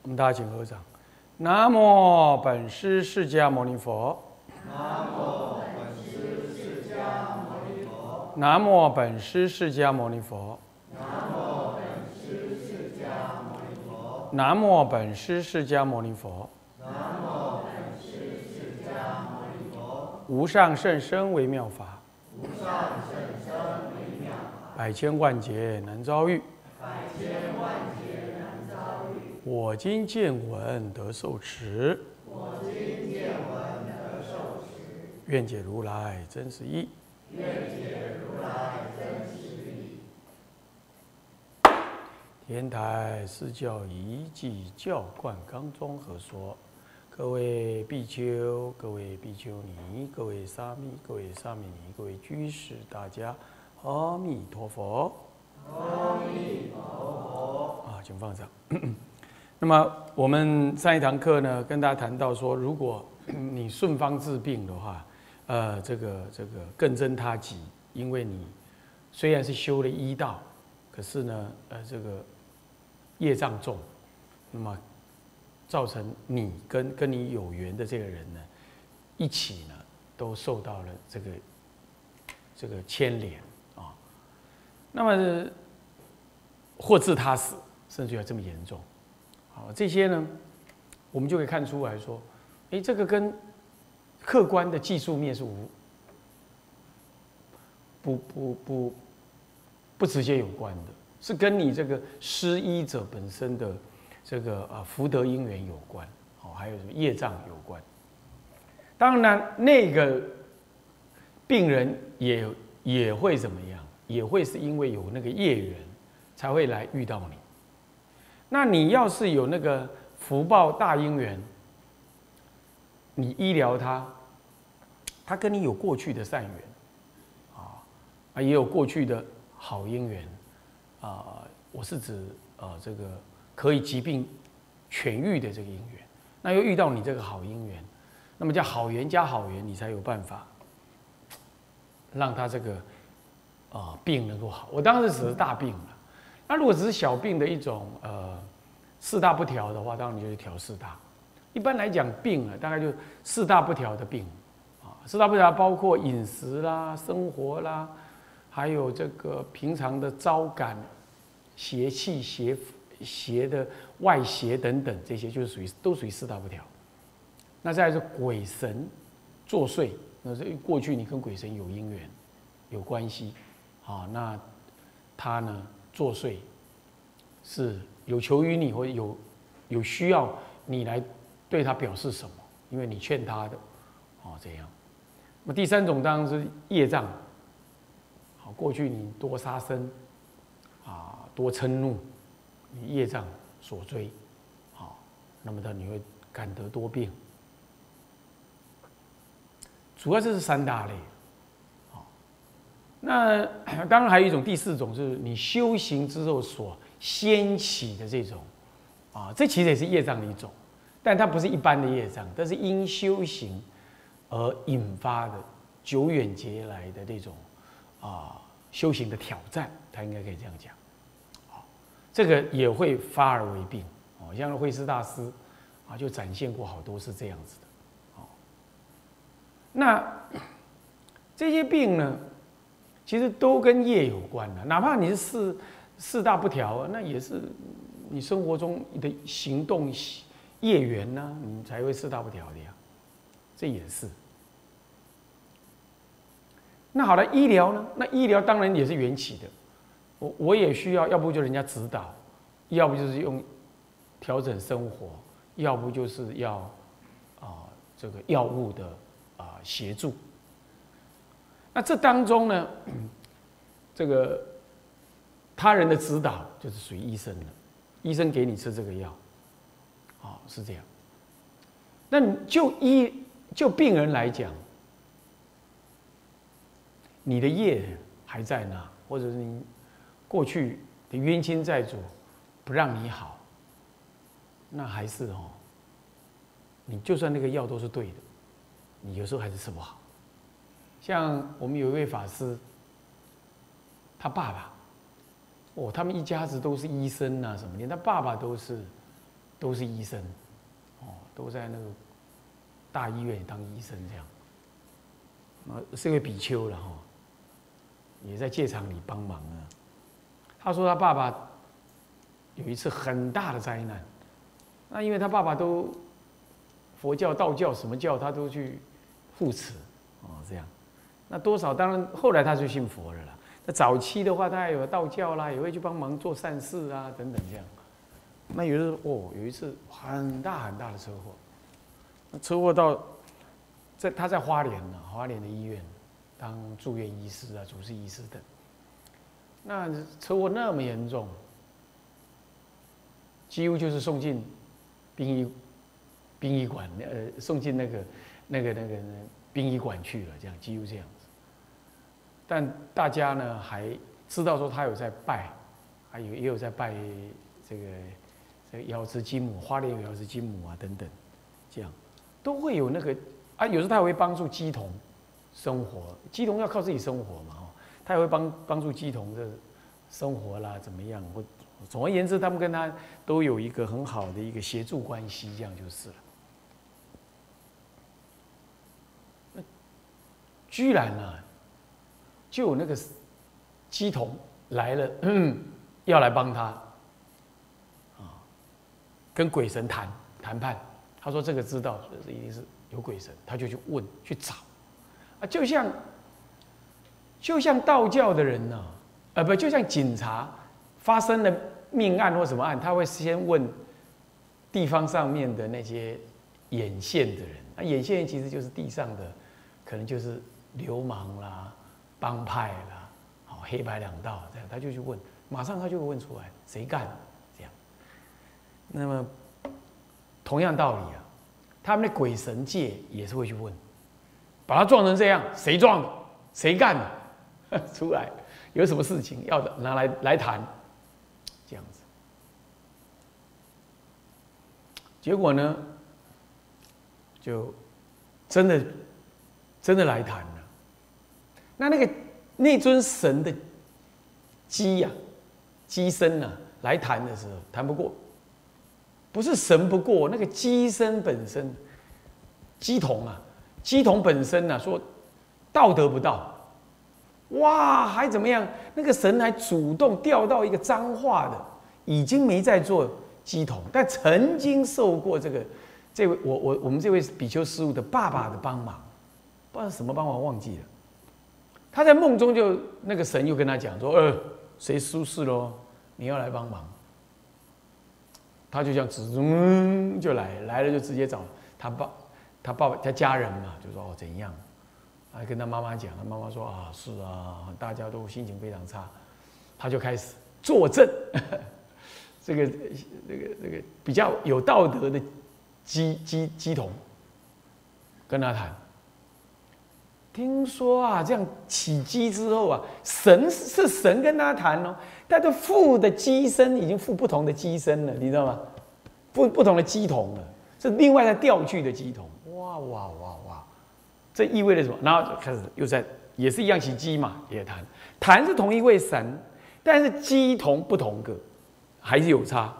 我们大家请合掌。南无本师释迦牟尼佛。 南无本师释迦牟尼佛。 南无本师释迦牟尼佛。 南无本师释迦牟尼佛。 南无本师释迦牟尼佛。 南无本师释迦牟尼佛。 无上甚深微妙法， 无上甚深微妙法， 百千万劫难遭遇。 百千万劫难遭遇。 我今见闻得受持， 我今见闻得受持， 愿解如来真实义。 愿解如来真实义。 天台释教仪记教灌纲中何说？各位比丘、各位比丘尼、各位沙弥、各位沙弥尼、各位居士，大家阿弥陀佛。 阿弥陀佛。 啊，请放掌。那么我们上一堂课呢，跟大家谈到说，如果你顺方治病的话，这个更增他急，因为你虽然是修了医道，可是呢，这个业障重，那么造成你跟你有缘的这个人呢，一起呢都受到了这个牵连啊，那么或致他死，甚至要这么严重。好，这些呢，我们就可以看出来说，这个跟客观的技术面是不直接有关的，是跟你这个施医者本身的这个福德因缘有关，还有什么业障有关。当然，那个病人也会怎么样？也会是因为有那个业缘，才会来遇到你。那你要是有那个福报大因缘，你医疗他跟你有过去的善缘，也有过去的好因缘，我是指这个可以疾病痊愈的这个因缘，那又遇到你这个好因缘，那么叫好缘加好缘，你才有办法让他这个病能够好。我当时指的是大病了。那如果只是小病的一种四大不调的话，当然你就去调四大。一般来讲，病大概就四大不调的病四大不调包括饮食啦、生活啦，还有这个平常的招感、邪气、邪的外邪等等，这些就是都属于四大不调。那再来是鬼神作祟，那是过去你跟鬼神有因缘、有关系那他呢？作祟是有求于你，或者有需要你来对他表示什么，因为你劝他的，这样。那么第三种当然是业障，过去你多杀生，多嗔怒，你业障所追，那么你会感得多病。主要这是三大类。那当然还有一种第四种，就是你修行之后所掀起的这种，这其实也是业障的一种，但它不是一般的业障，但是因修行而引发的久远劫来的这种修行的挑战，他应该可以这样讲。这个也会发而为病，像慧思大师就展现过好多是这样子的。那这些病呢？其实都跟业有关的，哪怕你是四大不调，那也是你生活中的行动业缘呢，你才会四大不调的呀，这也是。那好了，医疗呢？那医疗当然也是缘起的，我也需要，要不就人家指导，要不就是用调整生活，要不就是要这个药物的协助。那这当中呢，这个他人的指导就是属于医生的，医生给你吃这个药，是这样。那就病人来讲，你的业还在那，或者是你过去的冤亲债主不让你好，那还是你就算那个药都是对的，你有时候还是吃不好。像我们有一位法师，他爸爸，他们一家子都是医生什么的，他爸爸都是都是医生，都在那个大医院当医生这样。是位比丘了哈，也在戒场里帮忙啊。他说他爸爸有一次很大的灾难，那因为他爸爸都佛教、道教什么教他都去护持这样。那多少当然后来他就信佛了啦。那早期的话，他也有道教啦，也会去帮忙做善事啊等等这样。那有一次很大很大的车祸，那车祸到他在花莲的医院当住院医师啊、主治医师等。那车祸那么严重，几乎就是送进殡仪馆，送进那个殡仪馆去了，这样几乎这样子。但大家呢还知道说他有在拜，也有在拜这个瑶池金母，花莲有瑶池金母啊等等，这样都会有那个啊。有时候他也会帮助乩童生活，乩童要靠自己生活嘛，他也会帮助乩童的生活啦，怎么样？总而言之，他们跟他都有一个很好的一个协助关系，这样就是了。那居然啊，就有那个乩童来了，要来帮他跟鬼神谈判。他说这个知道，这一定是有鬼神，他就去问去找啊，就像道教的人呢，不就像警察发生了命案或什么案，他会先问地方上面的那些眼线的人，那眼线人其实就是地上的，可能就是流氓啦、帮派啦、黑白两道这样，他就去问，马上他就会问出来谁干这样。那么同样道理啊，他们的鬼神界也是会去问，把他撞成这样，谁撞的？谁干的？出来有什么事情要的拿来谈，这样子。结果呢，就真的来谈了。那尊神的乩身啊，来谈的时候谈不过，不是神不过，那个乩身本身，乩童本身啊，说道德不到。哇，还怎么样？那个神还主动调到一个彰化的，已经没在做乩童，但曾经受过这位我们这位比丘师父的爸爸的帮忙，不知道什么帮忙忘记了。他在梦中就那个神又跟他讲说，谁出事咯，你要来帮忙。他就这样子，就来了就直接找他爸爸他家人嘛，就说怎样。还跟他妈妈讲，他妈妈说啊，是啊，大家都心情非常差，他就开始作证，这个比较有道德的乩童跟他谈。听说啊，这样起乩之后啊，神跟他谈哦，他的附的乩身已经附不同的乩身了，你知道吗？附不同的乩童了，是另外再调去的乩童。哇！这意味着什么？然后就开始也是一样起乩嘛，也谈是同一位神，但是乩童不同个，还是有差。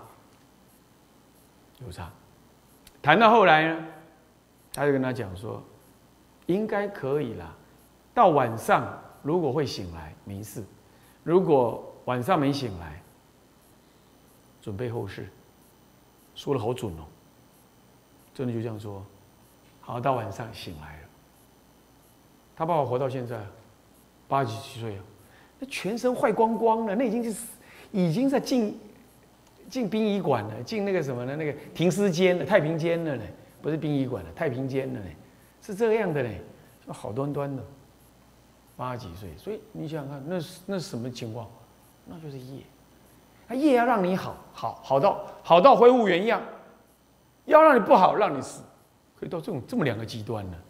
谈到后来呢，他就跟他讲说，应该可以啦，到晚上如果会醒来没事，如果晚上没醒来，准备后事。说得好准哦，真的就这样说。好，到晚上醒来了。他爸爸活到现在87岁了，那全身坏光光了，那已经在进殡仪馆了，进那个什么呢？那个停尸间了，太平间了呢，不是殡仪馆了，太平间了呢，是这样的呢，好端端的，80几岁，所以你想想看，那是什么情况？那就是业，他业要让你好到恢复原样，要让你不好，让你死，可以到这么两个极端呢。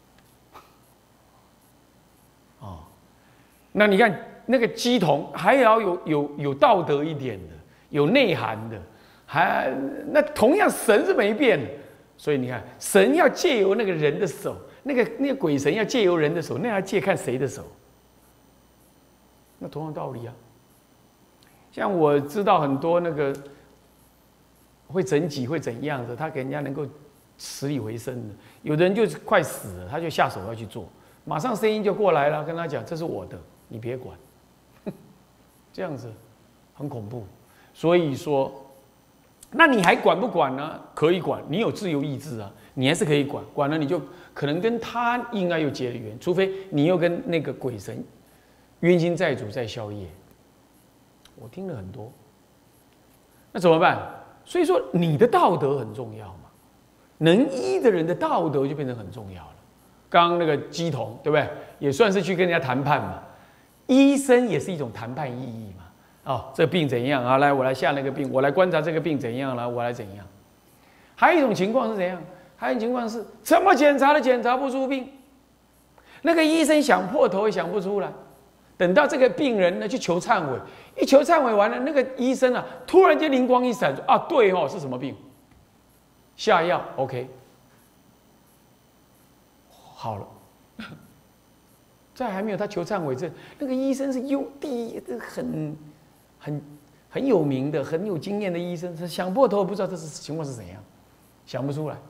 那你看那个乩童还要有道德一点的，有内涵的，那同样神是没变的，所以你看神要借由那个人的手，那个鬼神要借由人的手，那要借看谁的手。那同样道理啊。像我知道很多那个会整脊会怎样的，他给人家能够死里回生的。有的人就是快死了，他就下手要去做，马上声音就过来了，跟他讲这是我的，你别管，这样子很恐怖。所以说，那你还管不管呢？可以管，你有自由意志啊，你还是可以管。管了你就可能跟他应该又结了缘，除非你又跟那个鬼神冤亲债主在宵夜。我听了很多，那怎么办？所以说你的道德很重要嘛，能医的人的道德就变成很重要了。刚刚那个鸡童，对不对？也算是去跟人家谈判嘛。医生也是一种谈判意义嘛。哦，这个病怎样啊？来，我来下那个病，我来观察这个病怎样了，我来怎样？还有一种情况是怎样？还有一种情况是怎么检查都检查不出病，那个医生想破头也想不出来。等到这个病人呢去求忏悔，一求忏悔完了，那个医生啊突然间灵光一闪，说啊对哦，是什么病？下药 OK， 好了。在还没有他求忏悔这，那个医生是很有名的、很有经验的医生，他想破头不知道这是情况是怎样，想不出来。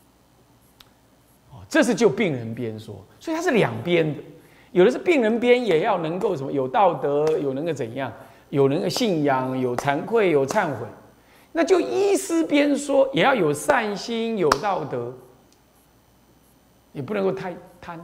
哦，这是就病人边说，所以他是两边的，有的是病人边也要能够什么有道德，有能够怎样，有能够信仰，有惭愧，有忏悔。那就医师边说，也要有善心，有道德，也不能够太贪。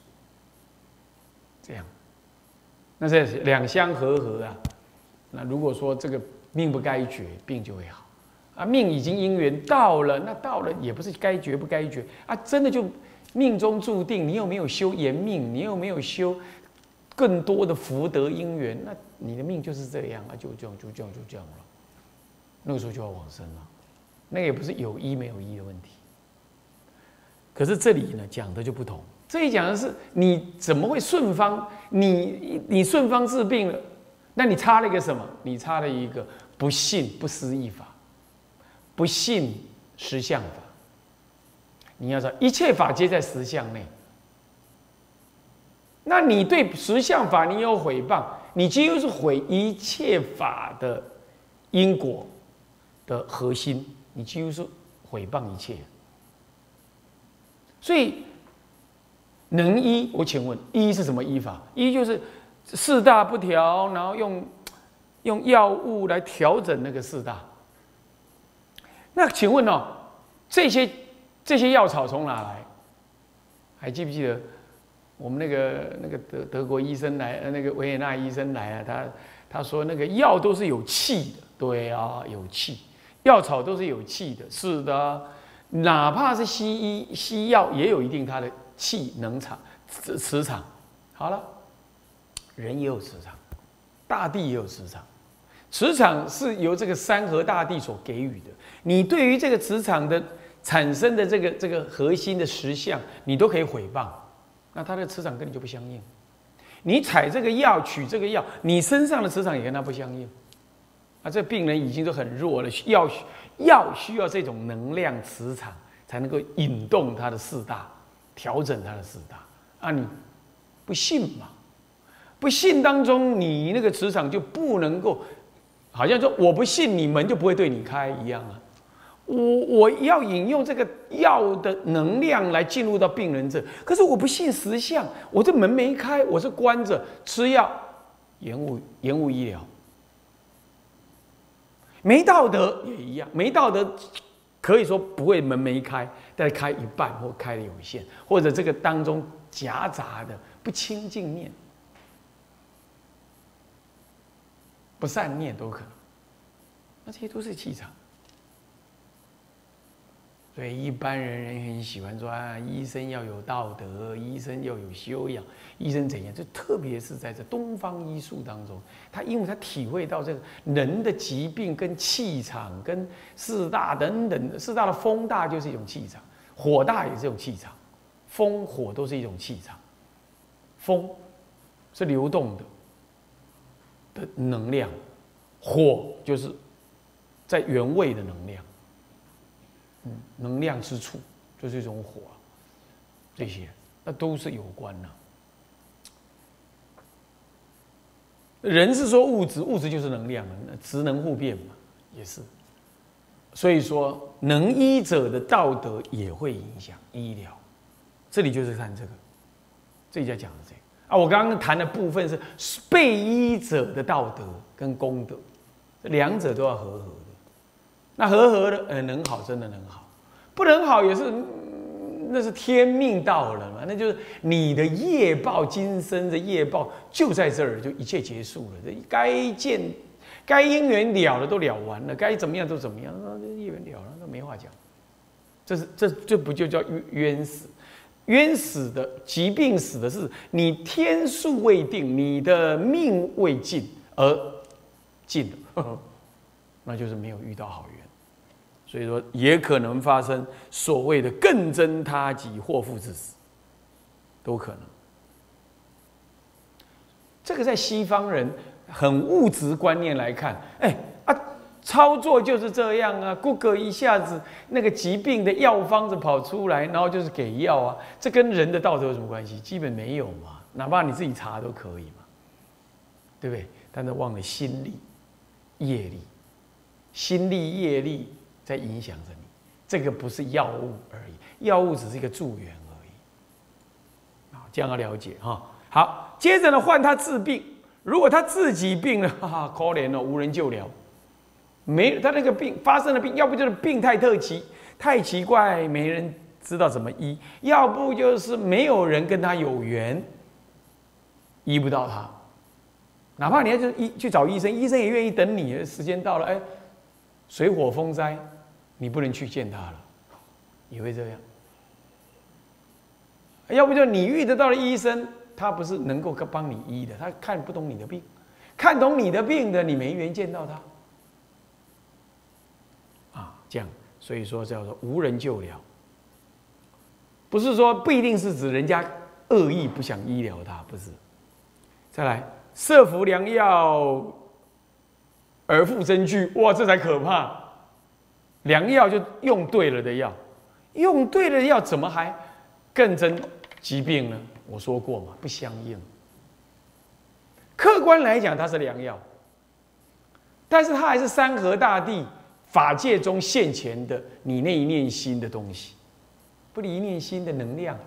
这样，那这两相和合啊。那如果说这个命不该绝，病就会好啊。命已经因缘到了，那到了也不是该绝不该绝啊，真的就命中注定。你有没有修延命？你有没有修更多的福德因缘？那你的命就是这样啊，就这样了。那个时候就要往生了。那个也不是有医没有医的问题。可是这里呢讲的就不同。这一讲的是你怎么会顺方？你顺方治病了，那你差了一个什么？你差了一个不信不思议法，不信实相法。你要知道，一切法皆在实相内。那你对实相法你有毁谤，你几乎是毁一切法的因果的核心，你几乎是毁谤一切。所以。能医，我请问，医是什么医法？医就是四大不调，然后用药物来调整那个四大。那请问哦，这些药草从哪来？还记不记得我们那个德国医生来，那个维也纳医生来啊，他说那个药都是有气的，对啊，有气，药草都是有气的，是的，哪怕是西药也有一定它的。气能场磁场，好了，人也有磁场，大地也有磁场，磁场是由这个山河大地所给予的。你对于这个磁场的产生的这个核心的实相，你都可以毁谤，那它的磁场跟你就不相应。你采这个药，取这个药，你身上的磁场也跟它不相应。啊，这病人已经都很弱了，药需要这种能量磁场才能够引动它的四大。调整他的四大啊，你不信嘛？不信当中，你那个磁场就不能够，好像说我不信你门就不会对你开一样啊。我要引用这个药的能量来进入到病人这，可是我不信实相，我这门没开，我是关着，吃药延误医疗，没道德也一样，没道德。可以说不会门没开，但是开一半或开的有限，或者这个当中夹杂的不清净念、不善念都可能，那这些都是气场。所以一般人很喜欢说啊，医生要有道德，医生要有修养，医生怎样？就特别是在这东方医术当中，因为他体会到这个人的疾病跟气场、跟四大等等的，四大的风大就是一种气场，火大也是一种气场，风火都是一种气场。风是流动的能量，火就是在原位的能量。能量之处就是一种火，这些那都是有关的。人是说物质，物质就是能量，职能互变嘛，也是。 所以说，能医者的道德也会影响医疗。这里就是看这个，这里在讲的这个啊。我刚刚谈的部分是被医者的道德跟功德，这两者都要和合的。那和合的，能好真的能好，不能好也是，那是天命到了嘛，那就是你的业报，今生的业报就在这儿，就一切结束了。这该因缘了的都了完了，该怎么样都怎么样，那业缘了了，那没话讲。这不就叫冤死？冤死的疾病死的是你天数未定，你的命未尽而尽了，那就是没有遇到好缘。所以说，也可能发生所谓的更增他己、祸福之死，都可能。这个在西方人很物质观念来看，操作就是这样啊 ，Google 一下子那个疾病的药方子跑出来，然后就是给药啊，这跟人的道德有什么关系？基本没有嘛，哪怕你自己查都可以嘛，对不对？但是忘了心力、业力，心力、业力在影响着你，这个不是药物而已，药物只是一个助缘而已。啊，这样要了解哈。好，接着呢，换他治病，如果他自己病了，哈哈，可怜了，无人救了。没，他那个病发生的病，要不就是病太太奇怪，没人知道怎么医；要不就是没有人跟他有缘，医不到他。哪怕你要去找医生，医生也愿意等你，时间到了，水火风灾，你不能去见他了，也会这样。要不就你遇得到的医生，他不是能够帮你医的，他看不懂你的病，看懂你的病的，你没缘见到他。这样，所以说叫做无人救了，不是说不一定是指人家恶意不想医疗他，不是。再来，设服良药而复真句，哇，这才可怕。良药就用对了的药，用对了的药怎么还更增疾病呢？我说过嘛，不相应。客观来讲，它是良药，但是它还是山河大地。法界中现前的你那一念心的东西，不离一念心的能量。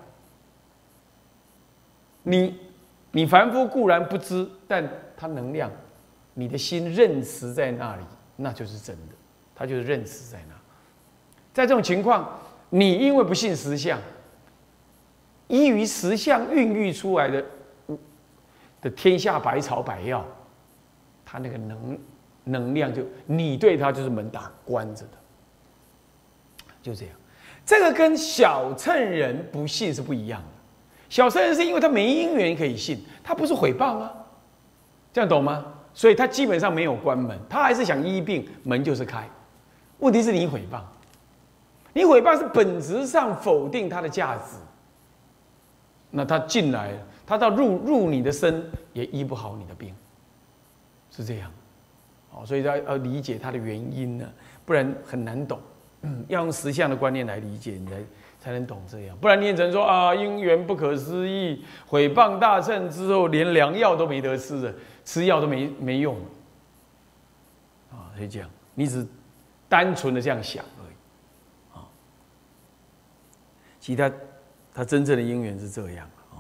你凡夫固然不知，但它能量，你的心认识在那里，那就是真的，它就是认识在那。在这种情况，你因为不信实相，依于实相孕育出来的天下百草百药，它那个能量就你对它就是门打关着的，就这样。这个跟小乘人不信是不一样的。小乘人是因为他没因缘可以信，他不是诽谤啊，这样懂吗？所以他基本上没有关门，他还是想医病，门就是开。问题是你诽谤，你诽谤是本质上否定他的价值，那他进来了，他到入你的身也医不好你的病，是这样。所以要理解它的原因呢，不然很难懂。要用实相的观念来理解，你才能懂这样。不然你也只能说啊，因缘不可思议，毁谤大乘之后，连良药都没得吃了，吃药都没用啊。所以这样，你只单纯的这样想而已啊。其实它真正的因缘是这样啊。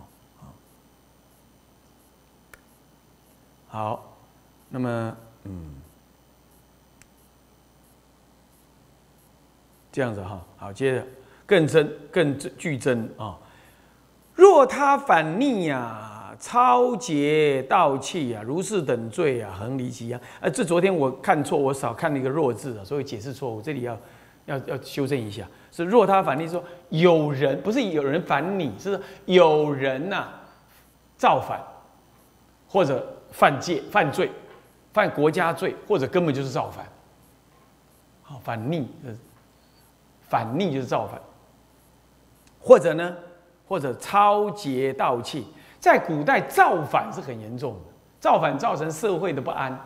好，那么这样子哈，好，接着更具真啊。若他反逆啊，超劫盗窃啊，如是等罪啊，恒离其殃。这昨天我看错，我少看了一个弱字啊，所以解释错误，这里要修正一下。是若他反逆，说有人不是有人反你，是有人呐造反，或者犯罪，犯国家罪，或者根本就是造反。好，反逆就是造反，或者超劫盗窃。在古代，造反是很严重的，造反造成社会的不安，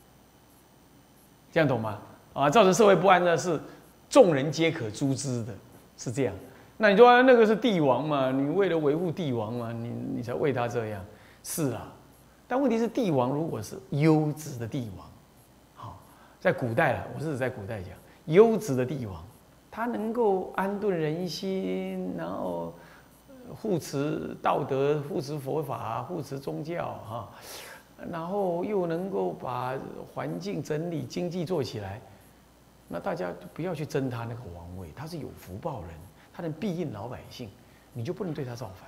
这样懂吗？造成社会不安呢，是众人皆可诛之的，是这样。那你说那个是帝王嘛？你为了维护帝王嘛，你才为他这样，是啊。但问题是，帝王如果是优质的帝王，好，在古代了，我是指在古代讲。 优质的帝王，他能够安顿人心，然后护持道德、护持佛法、护持宗教哈，然后又能够把环境整理、经济做起来，那大家就不要去争他那个王位，他是有福报人，他能庇荫老百姓，你就不能对他造反，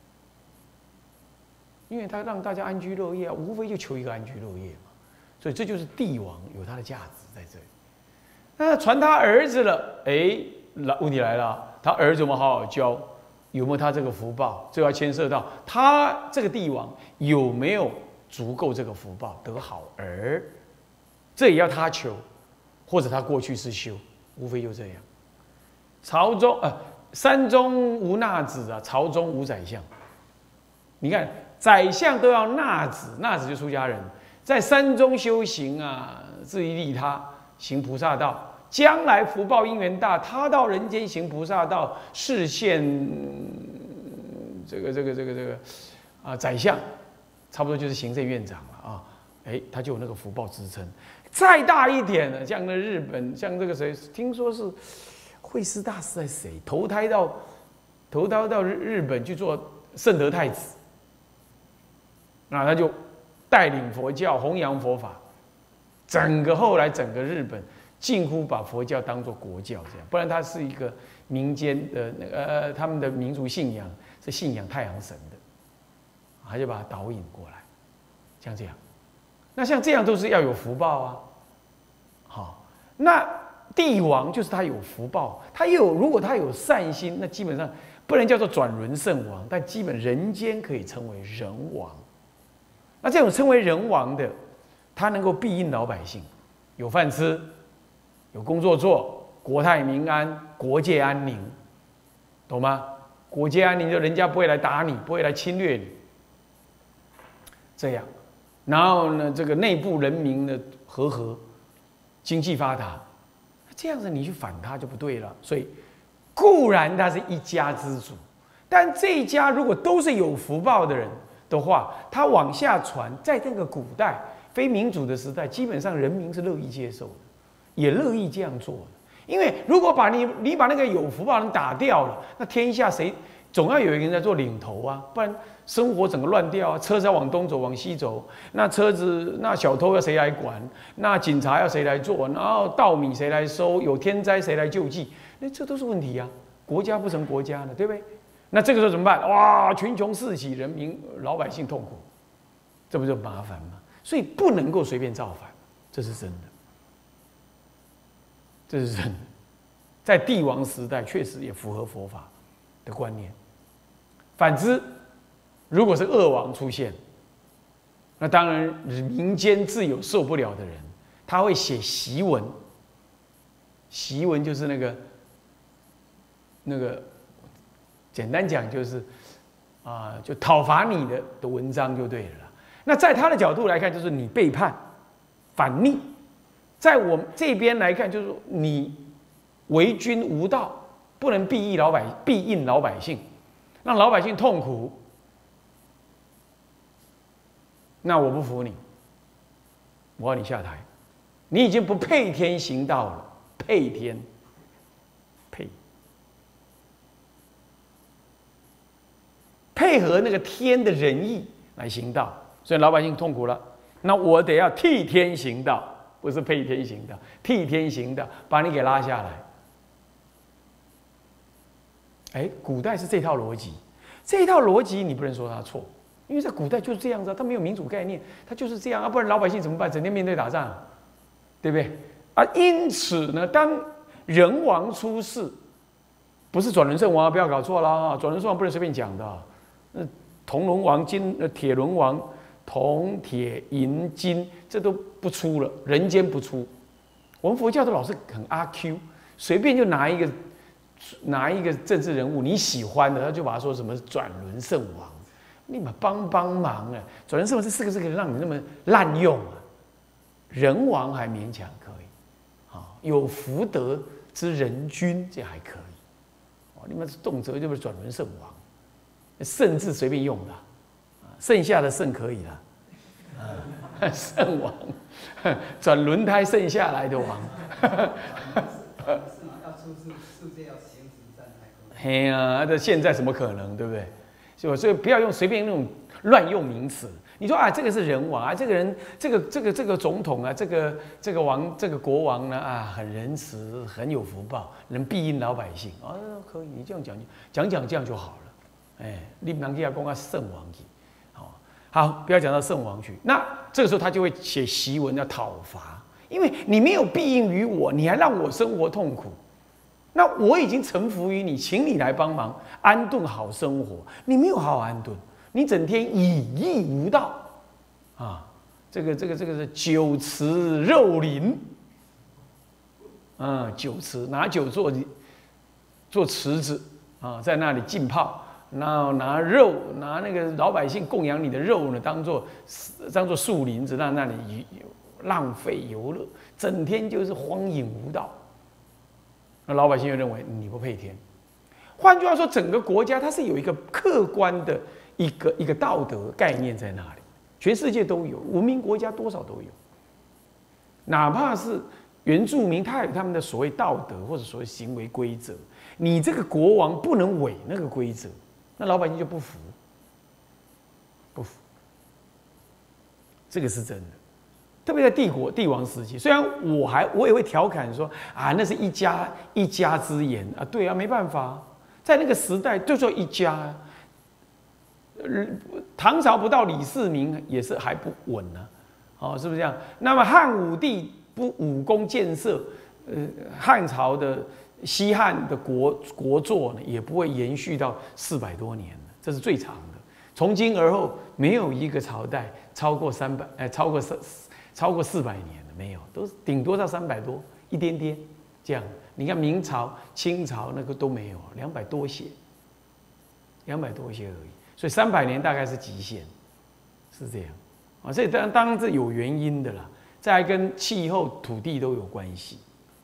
因为他让大家安居乐业，无非就求一个安居乐业嘛。所以这就是帝王有他的价值在这里。那传他儿子了，哎，问题来了，他儿子我们好好教，有没有他这个福报？这要牵涉到他这个帝王有没有足够这个福报得好儿，这也要他求，或者他过去是修，无非就这样。朝中山中无纳子啊，朝中无宰相。你看，宰相都要纳子，纳子就出家人，在山中修行啊，自利利他，行菩萨道。将来福报因缘大，他到人间行菩萨道，示现这个宰相，差不多就是行政院长了啊。哎，他就有那个福报支撑。再大一点呢，像那日本，像这个谁，听说是慧思大师还是谁，投胎到日本去做圣德太子，那他就带领佛教，弘扬佛法，后来整个日本近乎把佛教当作国教这样，不然它是一个民间的他们的民族信仰是信仰太阳神的，他就把它导引过来，像这样。那像这样都是要有福报啊，好，那帝王就是他有福报，如果他有善心，那基本上不能叫做转轮圣王，但基本人间可以称为人王。那这种称为人王的，他能够庇荫老百姓，有饭吃，有工作做，国泰民安，国界安宁，懂吗？国界安宁就人家不会来打你，不会来侵略你，这样。然后呢，这个内部人民的和，经济发达，这样子你去反他就不对了。所以固然他是一家之主，但这一家如果都是有福报的人的话，他往下传，在那个古代非民主的时代，基本上人民是乐意接受的，也乐意这样做的。因为如果你把那个有福报的人打掉了，那天下谁总要有一个人在做领头啊，不然生活整个乱掉啊。车子要往东走，往西走，那小偷要谁来管？那警察要谁来做？然后稻米谁来收？有天灾谁来救济？那这都是问题啊！国家不成国家了，对不对？那这个时候怎么办？哇，群雄四起，人民老百姓痛苦，这不就麻烦吗？所以不能够随便造反，这是真的。这是真的，在帝王时代确实也符合佛法的观念。反之，如果是恶王出现，那当然民间自有受不了的人，他会写檄文。檄文就是那个，简单讲就是就讨伐你的文章就对了啦。那在他的角度来看，就是你背叛、反逆。在我们这边来看，就是你为君无道，不能庇荫老百姓，让老百姓痛苦，那我不服你，我要你下台，你已经不配天行道了，配合那个天的仁义来行道，所以老百姓痛苦了，那我得要替天行道。不是配天行道，替天行道，把你给拉下来。哎，古代是这套逻辑，这套逻辑你不能说它错，因为在古代就是这样子，他没有民主概念，他就是这样啊，不然老百姓怎么办？整天面对打仗，对不对？啊，因此呢，当人王出世，不是转轮圣王，不要搞错了啊！转轮圣王不能随便讲的，铜轮王、铁轮王。铜、铁、银、金，这都不出了，人间不出。我们佛教都老是很阿 Q， 随便就拿一个政治人物你喜欢的，他就把他说什么转轮圣王，你们帮忙啊！转轮圣王这4个字可以让你那么滥用啊？人王还勉强可以，有福德之人君这还可以，你们动辄就是转轮圣王，圣字随便用的。剩下的剩可以了，圣王，转轮胎剩下来的王， 是不是世界要行止战才可以？ 嘿呀，这现在怎么可能，对不对？所以不要用随便那种乱用名词。你说啊，这个是人王啊，这个人，这个总统啊，这个王，这个国王呢啊，很仁慈，很有福报，能庇荫老百姓啊，可以，你这样讲这样就好了。哎，你不能给他讲啊圣王去，好，不要讲到圣王去。那这个时候他就会写檄文要讨伐，因为你没有庇荫于我，你还让我生活痛苦。那我已经臣服于你，请你来帮忙安顿好生活，你没有好好安顿。你整天以逸无道，啊，这个是酒池肉林，酒池拿酒做池子啊，在那里浸泡，然后拿那个老百姓供养你的肉呢，当做树林子，让那里浪费游乐，整天就是荒淫无道。那老百姓就认为你不配天。换句话说，整个国家它是有一个客观的一个道德概念在那里，全世界都有，文明国家多少都有。哪怕是原住民，他有他们的所谓道德或者所谓行为规则，你这个国王不能违那个规则，那老百姓就不服，这个是真的。特别在帝王时期，虽然我也会调侃说啊，那是一家之言啊，对啊，没办法，在那个时代就说一家。唐朝不到李世民也是还不稳呢，是不是这样？那么汉武帝不武功建设，汉朝的西汉的国祚呢，也不会延续到400多年，这是最长的。从今而后，没有一个朝代超过400年的，没有，都是顶多到300多，一点点这样。你看明朝、清朝那个都没有，200多些而已。所以300年大概是极限，是这样啊。所以当然是有原因的啦，再来跟气候、土地都有关系。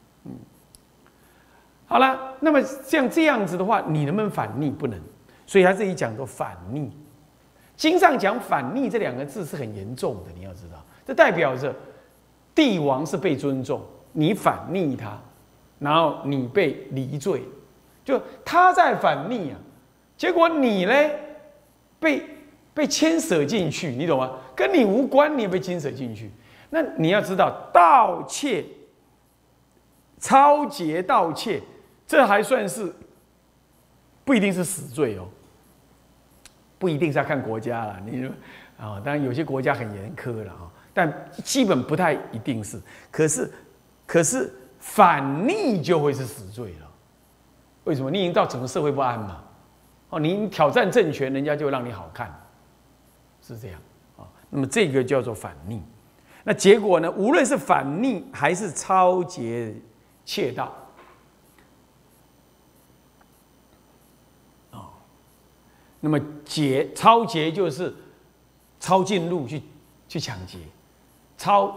好了，那么像这样子的话，你能不能反逆？不能。所以他这里讲到反逆，经上讲反逆这2个字是很严重的，你要知道，这代表着帝王是被尊重，你反逆他，然后你被离罪，就他在反逆啊，结果你呢？被牵涉进去，你懂吗？跟你无关，你也被牵涉进去。那你要知道，盗窃、抄劫、盗窃，这还算是不一定是死罪哦，不一定是要看国家啦。你当然有些国家很严苛了啊，但基本不太一定是。可是反逆就会是死罪了。为什么？你已经到整个社会不安嘛。你挑战政权，人家就让你好看，是这样啊。那么这个叫做反逆。那结果呢？无论是反逆还是抄劫、窃盗，那么抄劫就是抄近路去抢劫，抄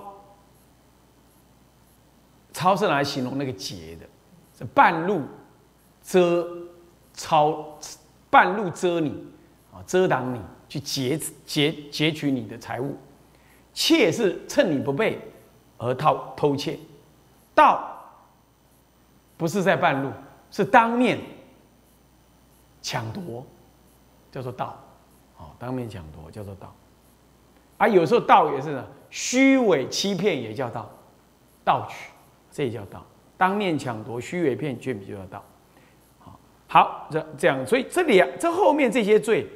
是拿来形容那个劫的，是半路半路遮你，遮挡你，去劫取你的财物。窃是趁你不备而偷窃，盗不是在半路，是当面抢夺，叫做盗。当面抢夺叫做盗。有时候盗也是呢，虚伪欺骗也叫盗取，这也叫盗。当面抢夺、虚伪骗取就叫盗。好，这样，所以这后面这些罪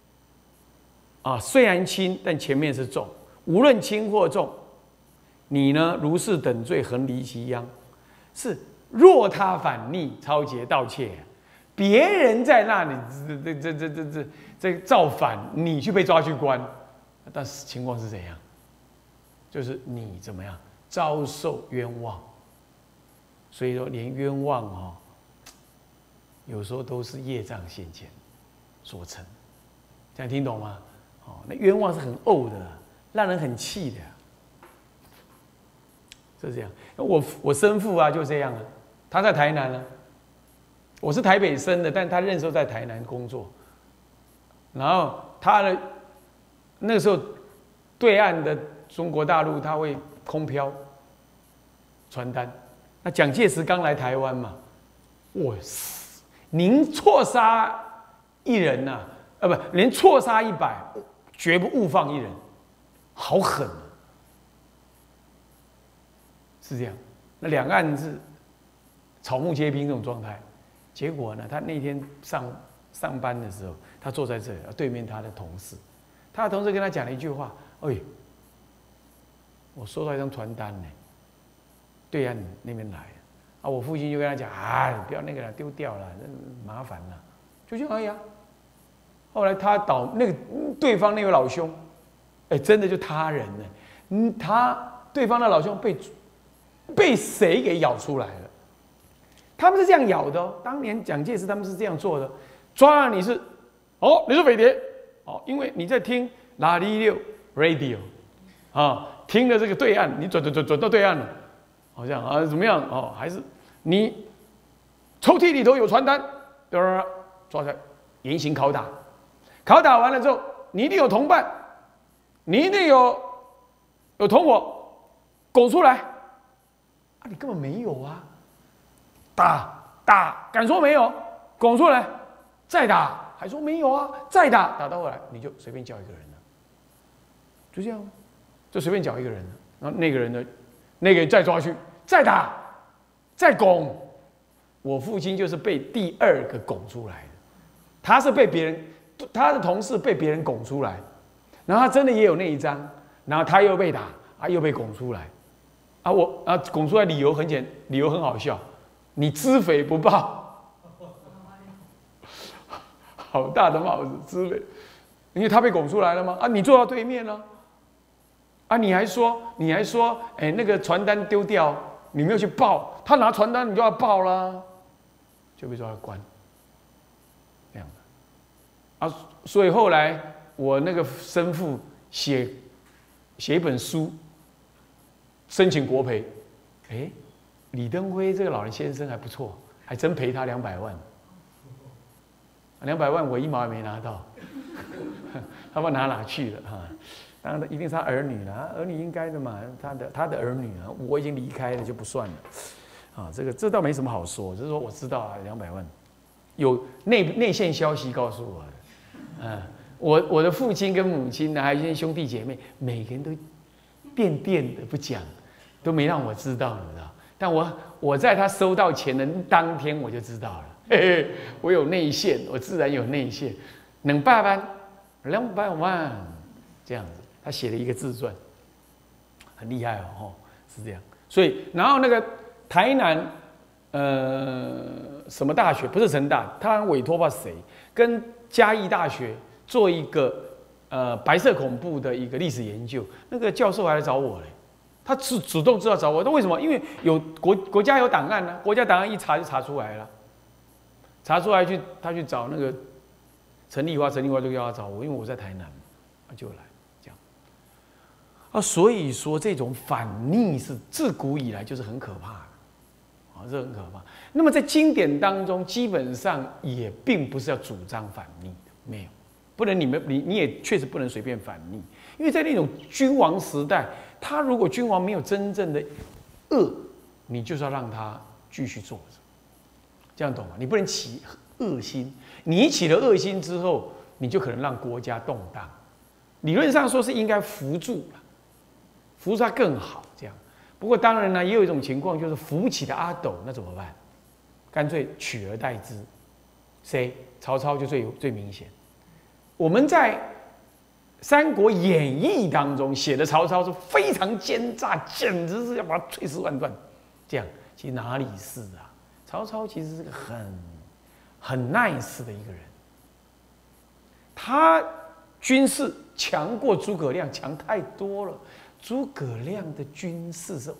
虽然轻，但前面是重。无论轻或重，你呢如是等罪横离其殃，是若他反逆、抄劫、盗窃，别人在那里这造反，你去被抓去关，但是情况是怎样？就是你怎么样遭受冤枉。所以说，连冤枉有时候都是业障现前所成，这样听懂吗？那冤枉是很怄的，让人很气的，是这样。我生父就这样啊，他在台南啊，我是台北生的，但他那时候在台南工作，然后他的那个时候对岸的中国大陆他会空飘传单，那蒋介石刚来台湾嘛。 我死，您错杀一人呐、不，连错杀100，绝不误放一人，好狠啊！是这样。那两岸是草木皆兵这种状态，结果呢，他那天上班的时候，他坐在这里，对面他的同事，他的同事跟他讲了一句话：“哎，我收到一张传单呢，对岸那边来啊。”我父亲就跟他讲：“啊，不要那个了，丢掉了，麻烦了，就这样而已啊。”后来他对方那位老兄，哎，真的就他人呢，对方的老兄被谁给咬出来了？他们是这样咬的哦。当年蒋介石他们是这样做的，抓了你是匪谍哦，因为你在听哪里六 radio 啊，听了这个对岸，你转到对岸了，好像啊怎么样哦？还是你抽屉里头有传单，抓起来严刑拷打，拷打完了之后，你一定有同伴，你一定有同伙，拱出来。你根本没有啊！打，敢说没有？拱出来，再打，还说没有啊？再打，打到后来你就随便叫一个人了，就这样，就随便叫一个人了。然后那个人再抓去，再打，再拱。我父亲就是被第2个拱出来的，他是被别人，他的同事被别人拱出来，然后他真的也有那一张，然后他又被打，又被拱出来。拱出来理由很好笑，你知匪不报，好大的帽子，知匪，因为他被拱出来了吗？你坐到对面了，你还说，哎，那个传单丢掉，你没有去报，他拿传单你就要报啦，就被抓了关，这样的，所以后来我那个生父写一本书。申请国赔，哎，李登辉这个老人先生还不错，还真赔他200万。200万我1毛也没拿到，他不知道哪去了哈？当然一定是他儿女了，儿女应该的嘛，他的儿女啊，我已经离开了就不算了。这倒没什么好说，就是说我知道200万，有内线消息告诉我的，我的父亲跟母亲呢，还有一些兄弟姐妹，每个人都垫的不讲。都没让我知道，你知道？但我在他收到钱的当天我就知道了，嘿嘿，我有内线，我自然有内线。200万，200万，这样子，他写了一个自传，很厉害哦，是这样。所以，然后那个台南什么大学，不是成大，他委托吧谁，跟嘉义大学做一个白色恐怖的一个历史研究，那个教授还来找我嘞。他是主动知道找我，那为什么？因为有国家有档案呢、国家档案一查就查出来了，查出来他去找那个陈丽花就要找我，因为我在台南，就来这样。所以说这种反逆是自古以来就是很可怕的，这很可怕。那么在经典当中，基本上也并不是要主张反逆的，没有，不能你也确实不能随便反逆，因为在那种君王时代。他如果君王没有真正的恶，你就是要让他继续做着，这样懂吗？你不能起恶心，你起了恶心之后，你就可能让国家动荡。理论上说是应该扶住了，扶住他更好这样。不过当然呢，也有一种情况就是扶不起的阿斗，那怎么办？干脆取而代之，谁？曹操就最明显。我们在《三国演义》当中写的曹操是非常奸诈，简直是要把他碎尸万段。这样，其实哪里是啊？曹操其实是个很 nice 的一个人，他军事强过诸葛亮，强太多了。诸葛亮的军事是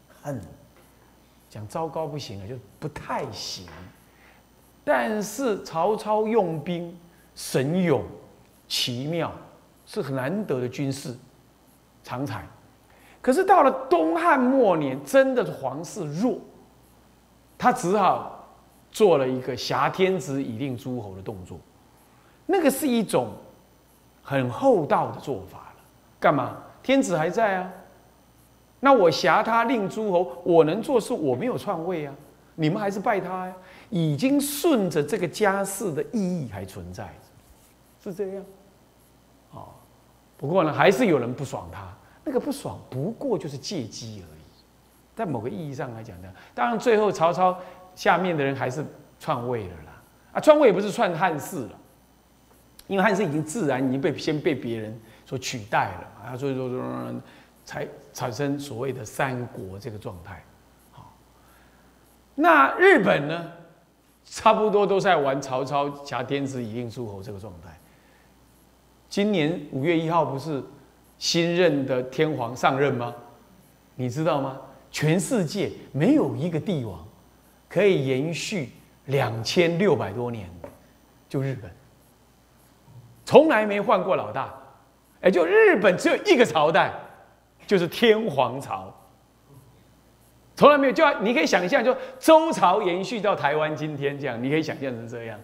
讲糟糕不行了，就不太行。但是曹操用兵神勇奇妙。是很难得的军事常才，可是到了东汉末年，真的是皇室弱，他只好做了一个挟天子以令诸侯的动作，那个是一种很厚道的做法了。干嘛？天子还在啊，那我挟他令诸侯，我能做事，我没有篡位啊， 你们还是拜他呀，已经顺着这个家世的意义还存在，是这样。哦，不过呢，还是有人不爽他，那个不爽不过就是借机而已。在某个意义上来讲呢，当然最后曹操下面的人还是篡位了啦。啊，篡位也不是篡汉室了，因为汉室已经自然已经先被别人所取代了啊，所以说才产生所谓的三国这个状态。好，那日本呢，差不多都在玩曹操挟天子以令诸侯这个状态。今年5月1号不是新任的天皇上任吗？你知道吗？全世界没有一个帝王可以延续2600多年，就日本，从来没换过老大。哎，就日本只有一个朝代，就是天皇朝，从来没有。就你可以想象，就周朝延续到台湾今天这样，你可以想象成这样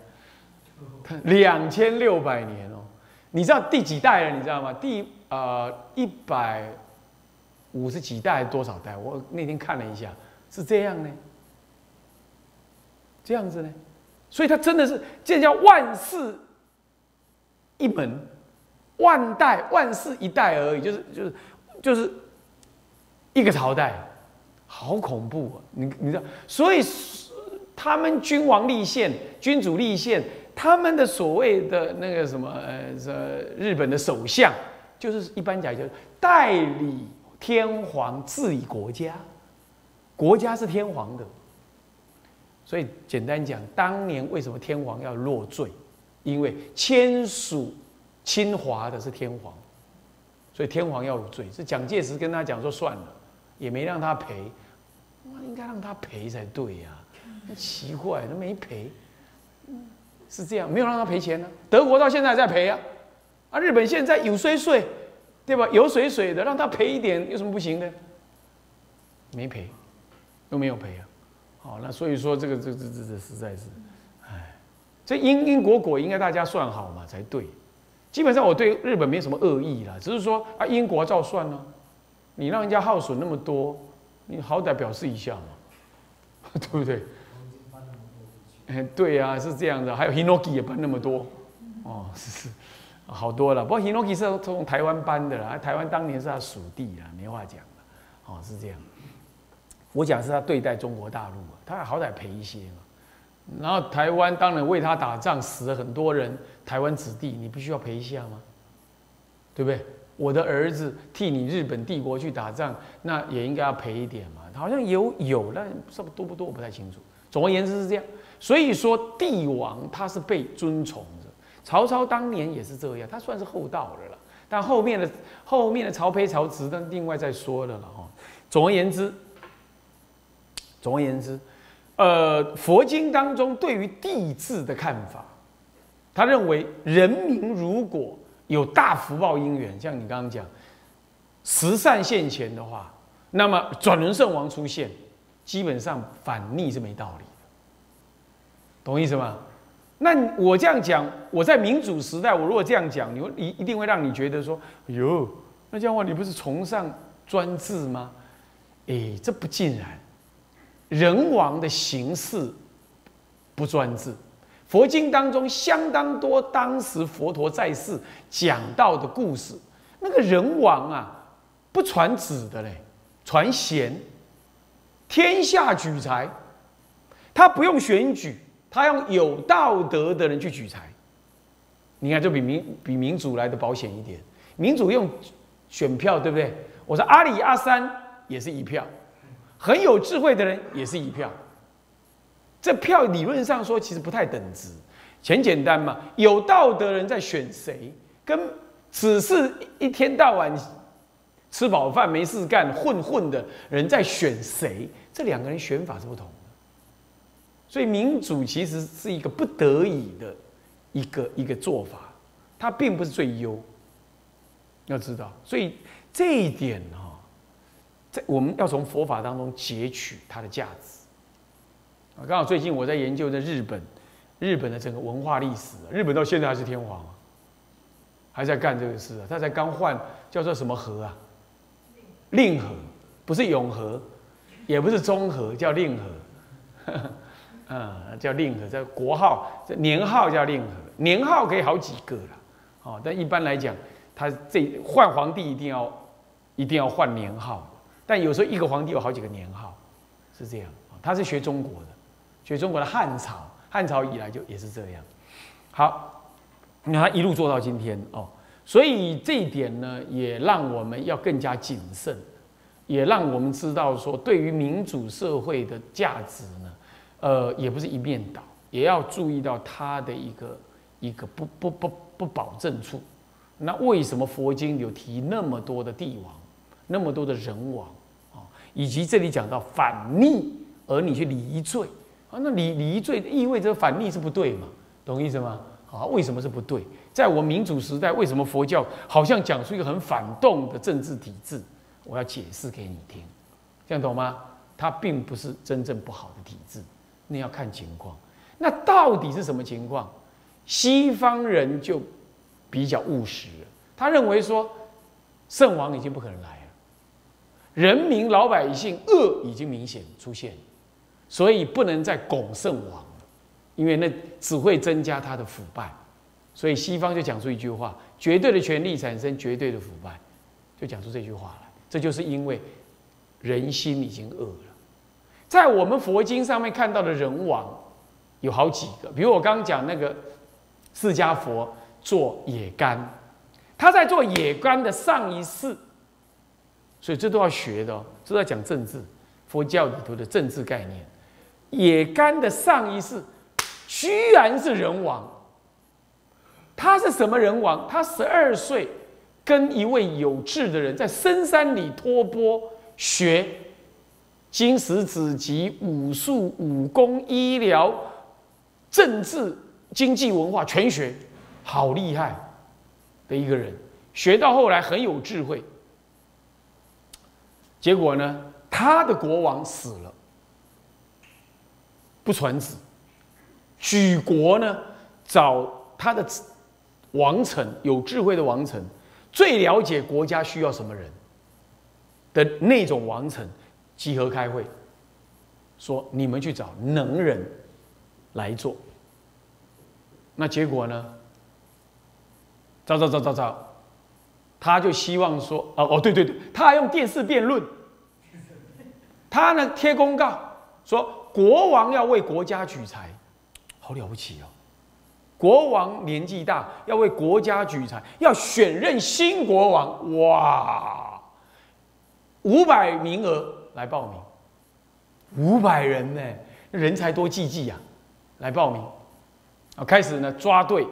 ，2600年哦。你知道第几代了？你知道吗？第150几代还是多少代？我那天看了一下，是这样呢，这样子呢，所以它真的是这叫万世一门，万世一代而已，就是一个朝代，好恐怖啊！你知道，所以他们君王立宪、君主立宪，他们的所谓的那个什么日本的首相，就是一般讲就是代理天皇治理国家，国家是天皇的。所以简单讲，当年为什么天皇要落罪？因为签署侵华的是天皇，所以天皇要有罪。是蒋介石跟他讲说算了，也没让他赔，应该让他赔才对呀、啊，奇怪，他没赔，是这样，没有让他赔钱呢、啊。德国到现在还在赔啊，啊，日本现在有税，对吧？有水的，让他赔一点有什么不行的？没赔，都没有赔啊。好，那所以说这实在是，哎，这因果应该大家算好嘛才对。基本上我对日本没什么恶意啦，只是说啊，因果照算呢、啊，你让人家耗损那么多，你好歹表示一下嘛，对不对？哎，对啊，是这样的。还有 Hinoki 也搬那么多，哦，是好多了。不过 Hinoki 是从台湾搬的啦，台湾当年是他属地啦，没话讲了，哦，是这样。我讲是他对待中国大陆啊，他好歹赔一些嘛。然后台湾当然为他打仗死了很多人，台湾子弟你必须要赔一下吗？对不对？我的儿子替你日本帝国去打仗，那也应该要赔一点嘛。好像有，但多不多我不太清楚。总而言之是这样。所以说帝王他是被尊崇的，曹操当年也是这样，他算是厚道了啦。但后面的曹丕、曹植，那另外再说了啦哈。总而言之，佛经当中对于帝制的看法，他认为人民如果有大福报因缘，像你刚刚讲，十善现前的话，那么转轮圣王出现，基本上反逆是没道理的，懂意思吗？那我这样讲，我在民主时代，我如果这样讲，一定会让你觉得说，哎呦，那这样的话你不是崇尚专制吗？哎，这不尽然。人王的形式不专制，佛经当中相当多当时佛陀在世讲到的故事，那个人王啊，不传子的嘞，传贤，天下举才，他不用选举，他用有道德的人去举才。你看，就比民主来的保险一点，民主用选票，对不对？我说阿里阿三也是一票。很有智慧的人也是一票，这票理论上说其实不太等值，很简单嘛。有道德的人在选谁，跟只是一天到晚吃饱饭没事干混的人在选谁，这两个人选法是不同的。所以民主其实是一个不得已的一个做法，它并不是最优，要知道。所以这一点哈。我们要从佛法当中截取它的价值。刚好最近我在研究的日本的整个文化历史，日本到现在还是天皇啊，还在干这个事啊。他才刚换叫做什么和啊？令和，不是永和，也不是中和，叫令和。 叫令和，这国号、这年号叫令和，年号可以好几个了，哦，但一般来讲，他这换皇帝一定要换年号，但有时候一个皇帝有好几个年号，是这样。他是学中国的，学中国的汉朝，汉朝以来就也是这样。好，那他一路做到今天哦，所以这一点呢，也让我们要更加谨慎，也让我们知道说，对于民主社会的价值呢，也不是一面倒，也要注意到它的一个不保证处。那为什么佛经有提那么多的帝王，那么多的人王啊，以及这里讲到反逆而你去离罪啊？那离罪意味着反逆是不对嘛？懂意思吗？啊，为什么是不对？在我民主时代，为什么佛教好像讲出一个很反动的政治体制？我要解释给你听，这样懂吗？它并不是真正不好的体制，那要看情况。那到底是什么情况？西方人就比较务实了，他认为说，圣王已经不可能来了，人民老百姓恶已经明显出现，所以不能再拱圣王了，因为那只会增加他的腐败。所以西方就讲出一句话：绝对的权力产生绝对的腐败，就讲出这句话来。这就是因为人心已经恶了。在我们佛经上面看到的人王有好几个，比如我刚刚讲那个释迦佛做野干，他在做野干的上一世，所以这都要学的哦，这要讲政治，佛教里头的政治概念。野干的上一世居然是人王，他是什么人王？他12岁跟一位有志的人在深山里托钵学经史子集、武术、武功、医疗、政治、经济、文化全学，好厉害的一个人。学到后来很有智慧，结果呢，他的国王死了，不传子，举国呢找他的王臣，有智慧的王臣，最了解国家需要什么人的那种王臣，集合开会，说你们去找能人来做。那结果呢？找，他就希望说，对，他还用电视辩论，他呢贴公告说国王要为国家举才，好了不起哦！国王年纪大，要为国家举才，要选任新国王，哇！500名额来报名，500人呢，人才多济济呀，来报名。开始呢抓对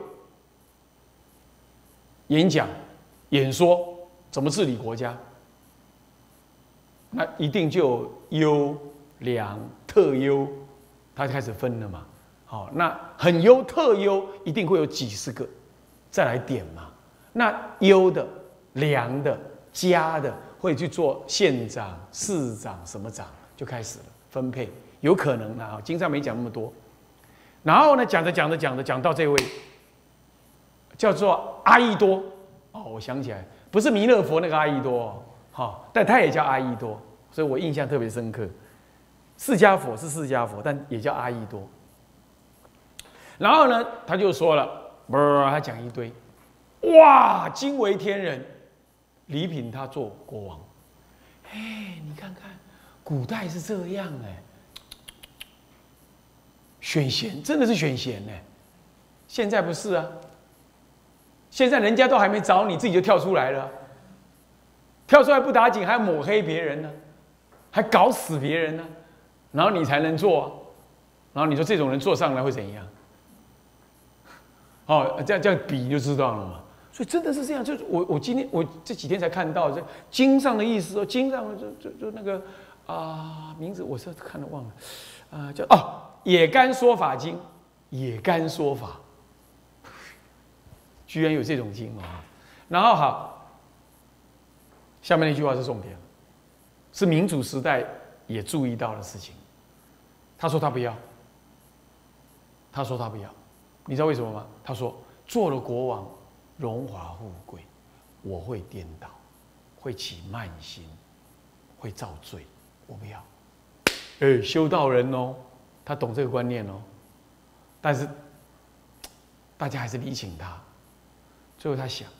演讲、演说，怎么治理国家？那一定就有优、良、特优，他开始分了嘛。好，那很优、特优，一定会有几十个，再来点嘛。那优的、良的、佳的，会去做县长、市长什么长，就开始了分配，有可能啊。经上没讲那么多。然后呢，讲到这位叫做阿逸多哦，我想起来，不是弥勒佛那个阿逸多哦，但他也叫阿逸多，所以我印象特别深刻。释迦佛是释迦佛，但也叫阿逸多。然后呢，他就说了，他讲一堆，哇，惊为天人，礼品他做国王。你看看，古代是这样选贤真的是选贤现在不是啊，现在人家都还没找你，自己就跳出来了，跳出来不打紧，还抹黑别人呢，还搞死别人呢，然后你才能做，然后你说这种人做上来会怎样？这样比就知道了嘛。所以真的是这样，就是我这几天才看到这经上的意思，经上就那个名字我是看了忘了，叫野干说法经，野干说法，居然有这种经啊！然后好，下面那句话是重点，是民主时代也注意到的事情。他说他不要，你知道为什么吗？他说做了国王，荣华富贵，我会颠倒，会起慢心，会造罪，我不要。修道人哦。 他懂这个观念哦，但是大家还是礼请他。最后他想，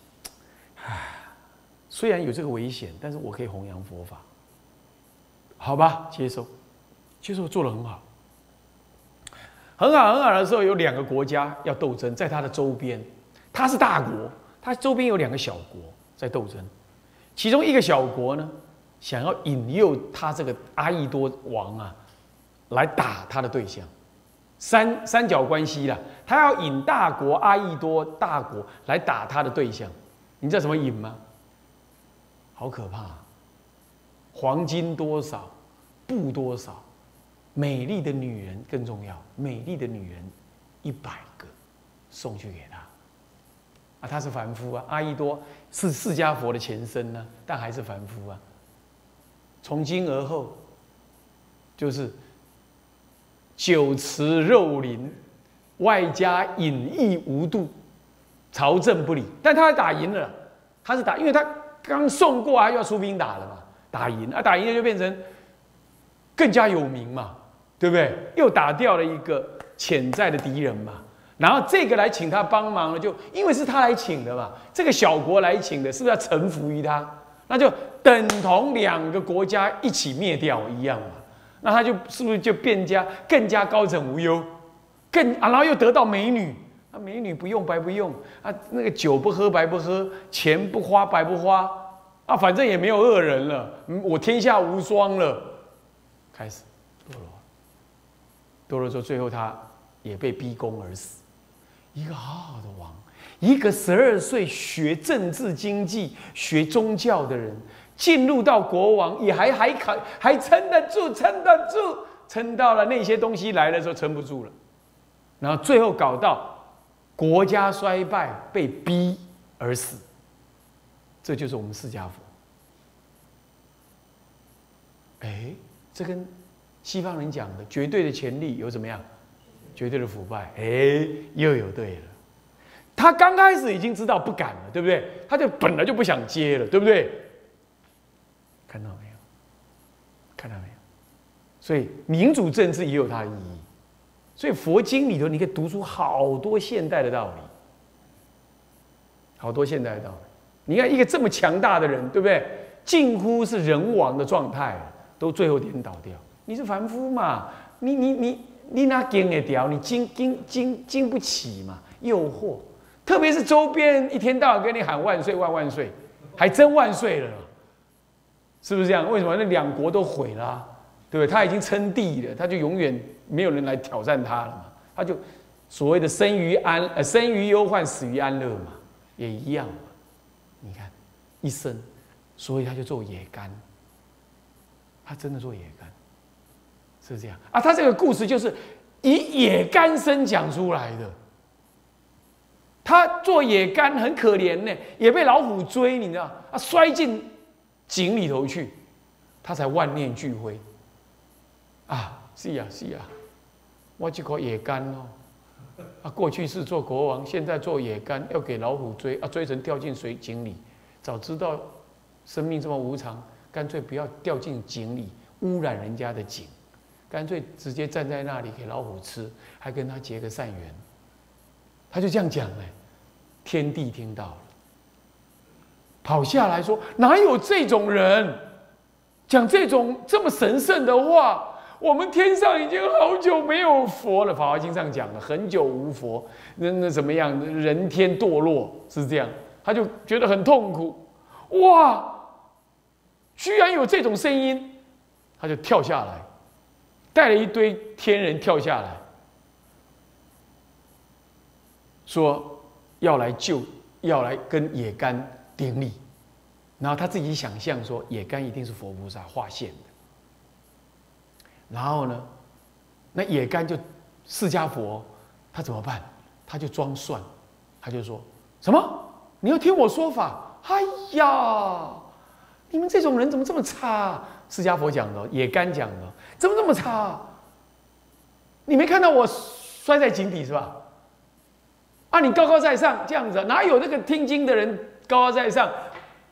虽然有这个危险，但是我可以弘扬佛法，好吧，接受，做得很好，很好的时候，有2个国家要斗争，在他的周边，他是大国，他周边有2个小国在斗争，其中一个小国呢，想要引诱他这个阿逸多王啊，来打他的对象，三角关系啦，他要引大国阿逸多大国来打他的对象，你知道怎么引吗？好可怕！黄金多少，布多少，美丽的女人更重要，美丽的女人100个送去给他。啊，他是凡夫啊，阿逸多是释迦佛的前身呢、但还是凡夫啊。从今而后，就是酒池肉林，外加隐逸无度，朝政不理。但他打赢了，他是打，因为他刚送过啊，又要出兵打了嘛，打赢啊，打赢了就变成更加有名嘛，对不对？又打掉了一个潜在的敌人嘛。然后这个来请他帮忙了，就因为是他来请的嘛，这个小国来请的，是不是要臣服于他？那就等同2个国家一起灭掉一样嘛。那他就是不是就更加高枕无忧，然后又得到美女，啊，美女不用白不用啊，那个酒不喝白不喝，钱不花白不花啊，反正也没有恶人了，我天下无双了，开始堕落之后，最后他也被逼宫而死。一个好好的王，一个12岁学政治经济、学宗教的人，进入到国王也还撑得住，撑到了那些东西来的时候撑不住了，然后最后搞到国家衰败，被逼而死。这就是我们释迦佛。哎，这跟西方人讲的绝对的权力有怎么样？绝对的腐败，哎，又有对了。他刚开始已经知道不敢了，对不对？他就本来就不想接了，对不对？看到没有？看到没有？所以民主政治也有它的意义。所以佛经里头你可以读出好多现代的道理，好多现代的道理。你看一个这么强大的人，对不对？近乎是人王的状态，都最后颠倒掉。你是凡夫嘛？你哪经得掉？你经不起嘛？诱惑，特别是周边一天到晚跟你喊万岁万万岁，还真万岁了，是不是这样？为什么那2国都毁了、啊？对不对？他已经称帝了，他就永远没有人来挑战他了嘛。他就所谓的生于忧患，死于安乐嘛，也一样嘛。你看一生，所以他就做野干，他真的做野干。是这样啊，他这个故事就是以野干生讲出来的。他做野干很可怜呢，也被老虎追，你知道啊，摔进井里头去，他才万念俱灰。啊，是啊，我这个野干哦，啊，过去是做国王，现在做野干，要给老虎追啊，追成掉进井里。早知道生命这么无常，干脆不要掉进井里，污染人家的井。干脆直接站在那里给老虎吃，还跟他结个善缘。他就这样讲嘞，天帝听到了，跑下来说：哪有这种人讲这么神圣的话？我们天上已经好久没有佛了，《法华经》上讲了，很久无佛，那怎么样？人天堕落是这样，他就觉得很痛苦。哇，居然有这种声音，他就跳下来。带了一堆天人跳下来，说要来跟野干顶礼，然后他自己想象说野干一定是佛菩萨化现的，然后呢，那野干就释迦佛，他怎么办？他就装蒜，他就说什么？你要听我说法？哎呀，你们这种人怎么这么差？释迦佛讲的，野干讲的，怎么这么差？你没看到我摔在井底是吧？啊，你高高在上这样子，哪有那个听经的人高高在上？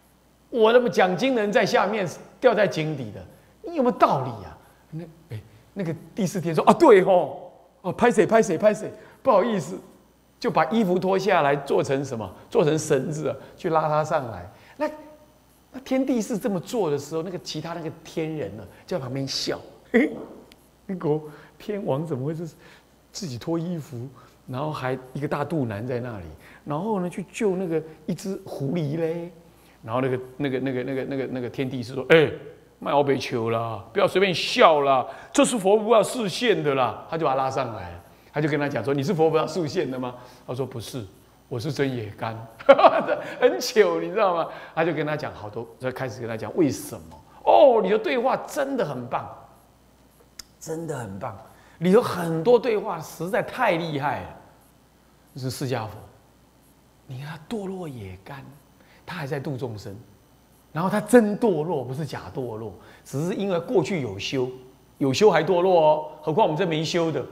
我那么讲经的人在下面掉在井底的，你有没有道理啊？ 那个第四天说啊，对吼，哦，拍谁，不好意思，就把衣服脱下来，做成什么？做成绳子啊，去拉他上来。那天帝是这么做的时候，那个其他那个天人呢，就在旁边笑，那个天王怎么会是自己脱衣服，然后还一个大肚腩在那里，然后呢去救那个一只狐狸嘞，然后那个天帝是说，卖欧北求啦，不要随便笑啦，这是佛菩萨示现的啦，他就把他拉上来，他就跟他讲说，你是佛菩萨示现的吗？他说不是。我是真野干，很糗，你知道吗？他就跟他讲好多，就开始跟他讲为什么。哦，你的对话真的很棒，真的很棒，里头很多对话实在太厉害了。是释迦佛，你看他堕落野干，他还在度众生，然后他真堕落，不是假堕落，只是因为过去有修，有修还堕落哦，何况我们这没修的。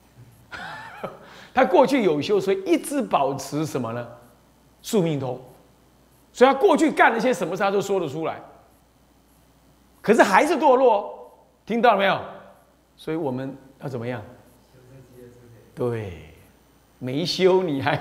他过去有修，所以一直保持什么呢？宿命通，所以他过去干了些什么事，他都说得出来。可是还是堕落，听到了没有？所以我们要怎么样？对，没修你还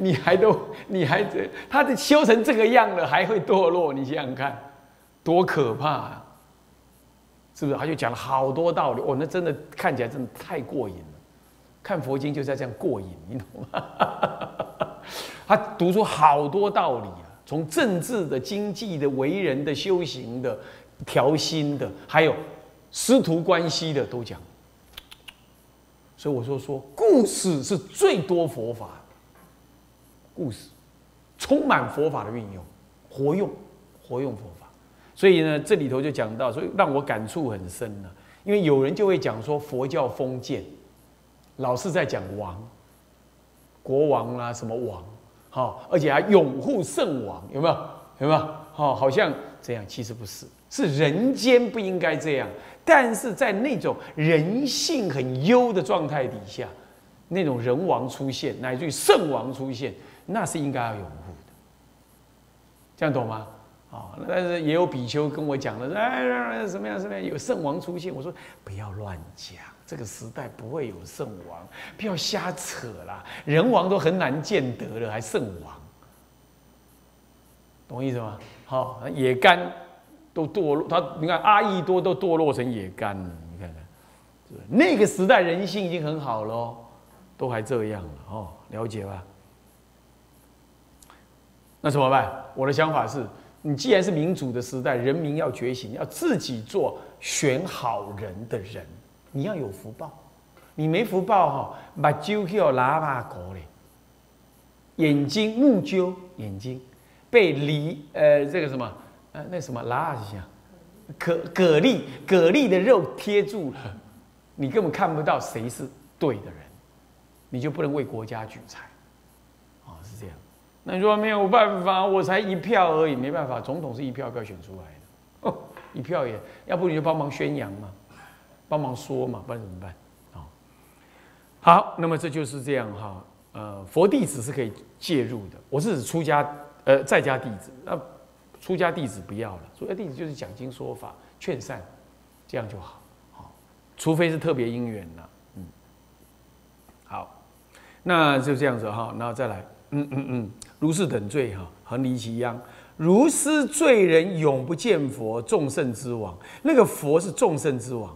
他的修成这个样了，还会堕落？你想想看，多可怕啊！是不是？他就讲了好多道理，哦，那真的看起来真的太过瘾了。看佛经就是在这样过瘾，你懂吗？他读出好多道理啊，从政治的、经济的、为人的、修行的、调心的，还有师徒关系的都讲。所以我说故事是最多佛法的，故事充满佛法的运用，活用佛法。所以呢，这里头就讲到，所以让我感触很深了。因为有人就会讲说佛教封建。老是在讲王，国王啦、什么王，好，而且还拥护圣王，有没有？有没有？好，好像这样，其实不是，是人间不应该这样。但是在那种人性很优的状态底下，那种人王出现，乃至于圣王出现，那是应该要拥护的。这样懂吗？啊，但是也有比丘跟我讲了，什么样有圣王出现，我说不要乱讲。这个时代不会有圣王，不要瞎扯啦！人王都很难见得了，还圣王，懂我意思吗？好，野干都堕落，你看阿逸多都堕落成野干了，你看看，那个时代人性已经很好了哦，都还这样了哦，了解吧？那怎么办？我的想法是，你既然是民主的时代，人民要觉醒，要自己做选好人的人。你要有福报，你没福报哈，目睭去喇叭狗嘞，眼睛目睭眼睛被这个什么那什么喇是啥？蛤蜊的肉贴住了，你根本看不到谁是对的人，你就不能为国家举才，啊是这样。那你说没有办法，我才1票而已，没办法，总统是1票选出来的，哦，1票也，要不你就帮忙宣扬嘛。帮忙说嘛，不然怎么办？好，那么这就是这样哈。佛弟子是可以介入的。我是指出家在家弟子，那出家弟子不要了。出家弟子就是讲经说法、劝善，这样就好。好，除非是特别因缘了。好，那就这样子哈。然后再来，如是等罪哈，恒离其殃。如斯罪人永不见佛，众圣之王。那个佛是众圣之王。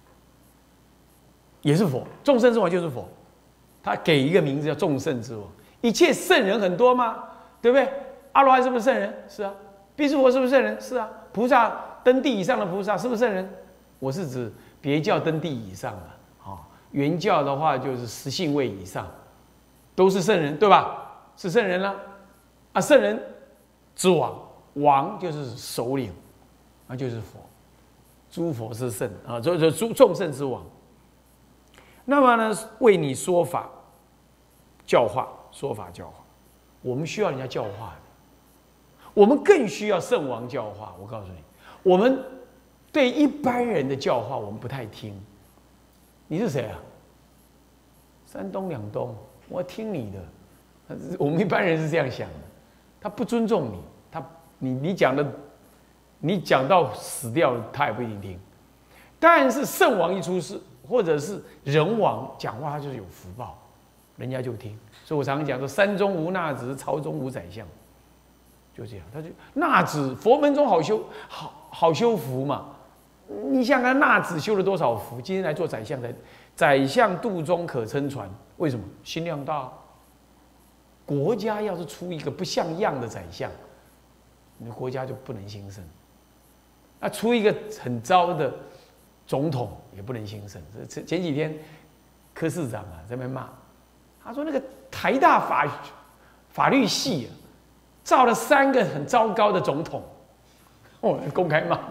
也是佛，众圣之王就是佛，他给一个名字叫众圣之王。一切圣人很多吗？对不对？阿罗汉是不是圣人？是啊。必须佛是不是圣人？是啊。菩萨登地以上的菩萨是不是圣人？我是指别教登地以上的啊，原教的话就是10信位以上，都是圣人，对吧？是圣人啦。啊，圣人之王，王就是首领，那就是佛。诸佛是圣啊，众圣之王。那么呢，为你说法、教化，说法教化，我们需要人家教化的，我们更需要圣王教化。我告诉你，我们对一般人的教化，我们不太听。你是谁啊？山东两东，我要听你的。我们一般人是这样想的，他不尊重你，你讲的，你讲到死掉了，他也不一定听。 但是圣王一出世，或者是人王讲话，他就是有福报，人家就听。所以我常常讲说，山中无纳子，朝中无宰相，就这样。他就纳子，佛门中好修福嘛。你想想，纳子修了多少福？今天来做宰相的，宰相肚中可撑船，为什么？心量大。国家要是出一个不像样的宰相，你的国家就不能兴盛。那出一个很糟的总统也不能兴盛。前几天柯市长啊在那边骂，他说那个台大法律系造了3个很糟糕的总统，公开骂，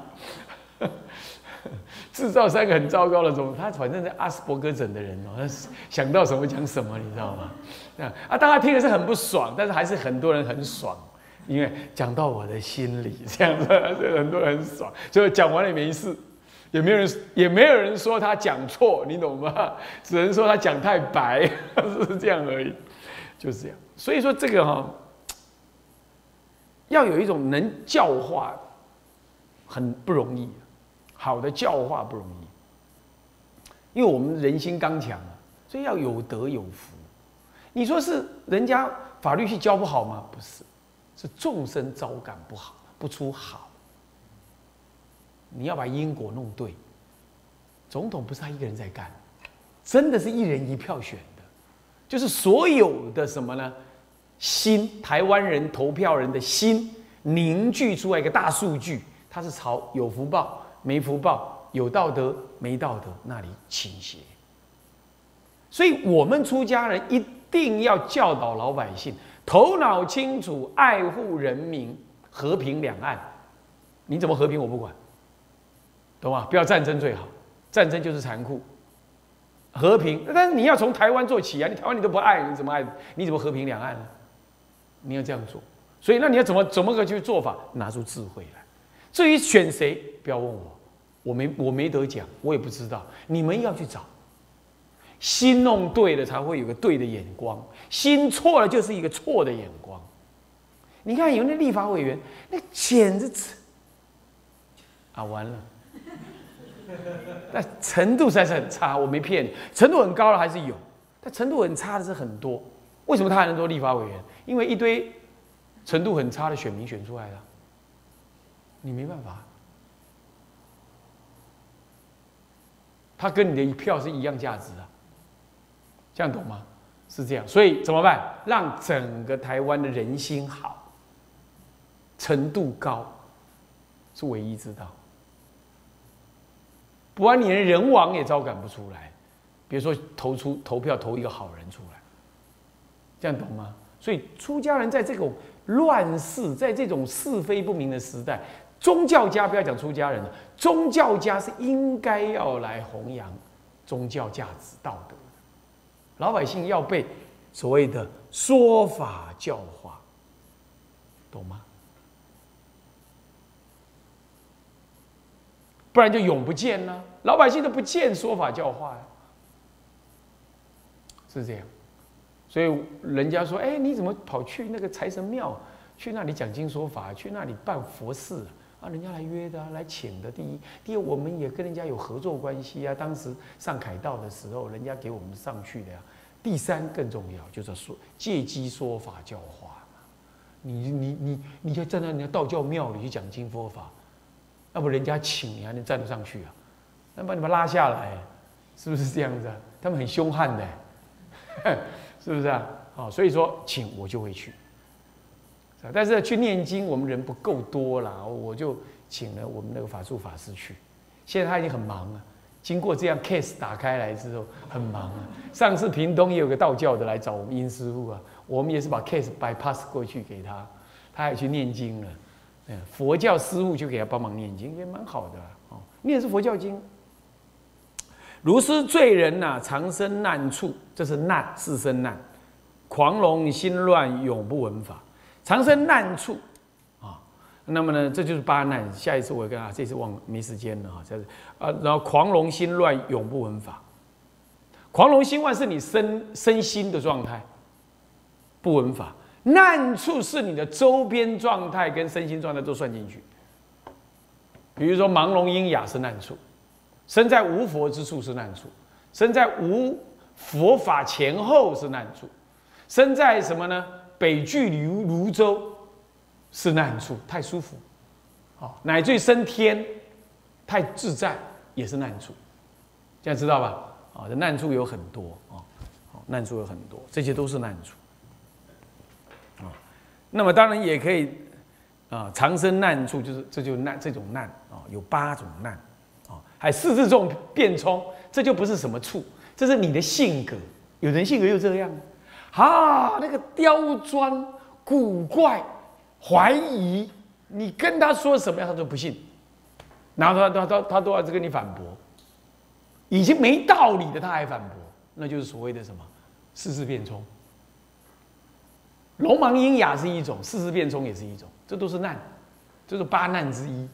制造3个很糟糕的总统，他反正是阿斯伯格症的人哦，他想到什么讲什么，你知道吗？大家听的是很不爽，但是还是很多人很爽。因为讲到我的心里，这样子，所以很多人很爽。所以讲完了也没事，也没有人说他讲错，你懂吗？只能说他讲太白，是这样而已，就是这样。所以说这个要有一种能教化，很不容易。好的教化不容易，因为我们人心刚强所以要有德有福。你说是人家法律系教不好吗？不是。是众生招感不好，不出好。你要把因果弄对。总统不是他一个人在干，真的是一人一票选的，就是所有的什么呢？心，台湾人投票人的心凝聚出来一个大数据，它是朝有福报、没福报、有道德、没道德那里倾斜。所以我们出家人一定要教导老百姓。头脑清楚，爱护人民，和平两岸。你怎么和平我不管，懂吗？不要战争最好，战争就是残酷。和平，但是你要从台湾做起啊！你台湾你都不爱，你怎么爱？你怎么和平两岸呢？你要这样做。所以，那你要怎么个去做法？拿出智慧来。至于选谁，不要问我，我没得讲，我也不知道。你们要去找。心弄对了，才会有个对的眼光；心错了，就是一个错的眼光。你看有那立法委员，那简直完了，那程度实在是很差。我没骗你，程度很高的还是有，但程度很差的是很多。为什么他还能做立法委员？因为一堆程度很差的选民选出来的，你没办法。他跟你的一票是一样价值啊。这样懂吗？是这样，所以怎么办？让整个台湾的人心好，程度高，是唯一之道。不然你连人王也招赶不出来，别说投票投一个好人出来，这样懂吗？所以出家人在这种乱世，在这种是非不明的时代，宗教家不要讲出家人了，宗教家是应该要来弘扬宗教价值道德。老百姓要被所谓的说法教化，懂吗？不然就永不见了。老百姓都不见说法教化呀，是这样。所以人家说：“哎，你怎么跑去那个财神庙，去那里讲经说法，去那里办佛事啊？人家来约的、来请的。第二，我们也跟人家有合作关系啊。当时上凯道的时候，人家给我们上去的呀。第三更重要，就是说借机说法教化嘛。你要站在人家道教庙里去讲经佛法，要不人家请你还能站得上去啊？那把你们拉下来，是不是这样子啊？他们很凶悍的，是不是啊？好，所以说请我就会去。但是去念经，我们人不够多啦，我就请了我们那个法术法师去。现在他已经很忙了。经过这样 case 打开来之后，很忙啊。上次屏东也有个道教的来找我们殷师傅啊，我们也是把 case bypass 过去给他，他也去念经了。佛教师傅就给他帮忙念经，也蛮好的哦。念的是佛教经。如是罪人呐，常生难处，这是难，是生难，狂龙心乱，永不闻法，常生难处。那么呢，这就是八难。下一次我跟这次没时间了然后狂龙心乱，永不闻法。狂龙心乱是你身心的状态，不闻法。难处是你的周边状态跟身心状态都算进去。比如说盲聋喑哑是难处， 生在无佛之处是难处，生在无佛法前后是难处，生在什么呢？北距泸州是难处，太舒服，乃至于升天太自在也是难处，这样知道吧？这难处有很多难处有很多，这些都是难处那么当然也可以长生难处，就是这种难有8种难还4字中变冲，这就不是什么处，这是你的性格。有人性格又这样那个刁钻、古怪、怀疑，你跟他说什么样，他都不信，然后他都要跟你反驳，已经没道理的他还反驳，那就是所谓的什么4字变冲。聋盲喑哑是一种，4字变冲也是一种，这都是难，这是8难之一。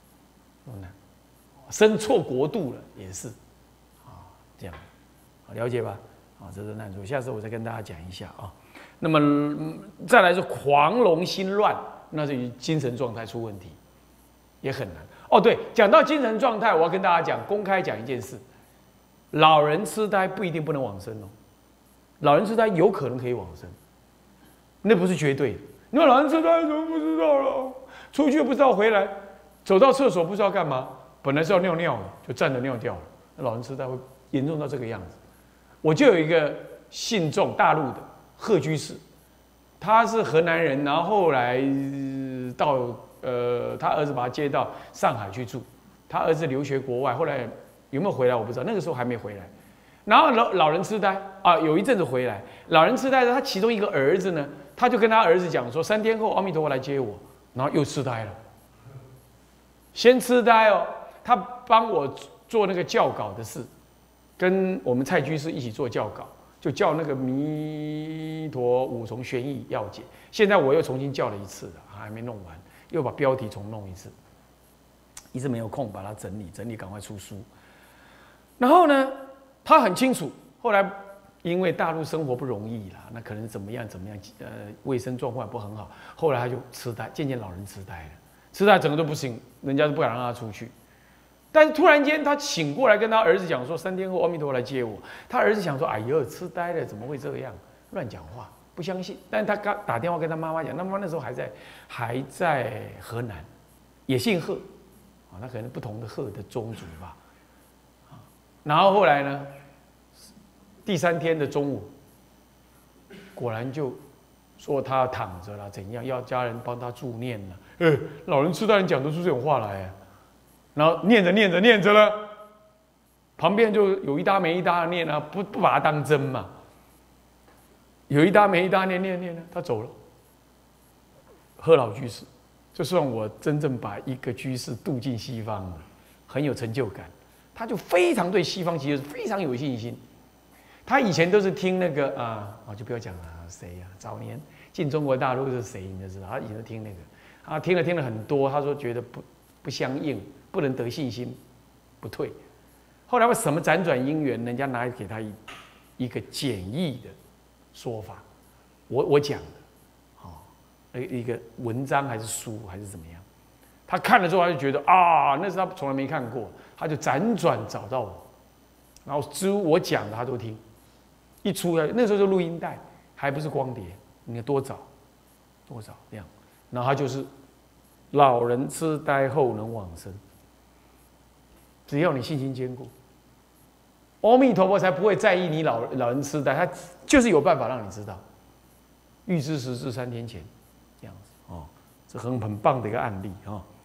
生错国度了也是这样了解吧？这是难处，下次我再跟大家讲一下那么再来是狂聋心乱，那是精神状态出问题，也很难。对，讲到精神状态，我要跟大家讲，公开讲一件事：老人痴呆不一定不能往生老人痴呆有可能可以往生，那不是绝对的。你说老人痴呆怎么不知道了？出去不知道回来，走到厕所不知道干嘛，本来是要尿尿的，就站着尿掉了。老人痴呆会严重到这个样子。我就有一个信众，大陆的贺居士，他是河南人，然后后来到他儿子把他接到上海去住，他儿子留学国外，后来有没有回来我不知道，那个时候还没回来。然后老人痴呆有一阵子回来，老人痴呆的他其中一个儿子呢，他就跟他儿子讲说，3天后阿弥陀佛来接我，然后又痴呆了。先痴呆他帮我做那个校稿的事。跟我们蔡居士一起做校稿，就校那个《弥陀五重玄义要解》。现在我又重新校了一次了，还没弄完，又把标题重弄一次，一直没有空把它整理，赶快出书。然后呢，他很清楚，后来因为大陆生活不容易啦，那可能怎么样，卫生状况不很好，后来他就痴呆，渐渐老人痴呆了，痴呆整个都不行，人家都不敢让他出去。但是突然间，他醒过来，跟他儿子讲说：“3天后，阿弥陀佛来接我。”他儿子想说：“哎呦，痴呆了，怎么会这样？乱讲话，不相信。”但是他刚打电话跟他妈妈讲，他妈妈那时候还在河南，也姓贺，那可能不同的贺的宗族吧。然后后来呢，第3天的中午，果然就说他躺着了，怎样要家人帮他助念了。老人痴呆，你讲得出这种话来然后念着了，旁边就有一搭没一搭的念不把它当真嘛。有一搭没一搭念他走了。贺老居士，这算我真正把一个居士渡进西方了，很有成就感。他就非常对西方其实非常有信心。他以前都是听那个就不要讲了，谁呀？早年进中国大陆是谁你就知道，他以前都听那个，听了很多，他说觉得不相应。不能得信心，不退。后来为什么辗转因缘，人家拿来给他一个简易的说法，我讲的，一个文章还是书还是怎么样？他看了之后，他就觉得那是他从来没看过，他就辗转找到我，然后之我讲的他都听，一出来那时候就录音带，还不是光碟，你看多早这样，然后他就是老人痴呆后能往生。只要你信心坚固，阿弥陀佛才不会在意你老人痴呆，他就是有办法让你知道。预知时至3天前，这样子这很棒的一个案例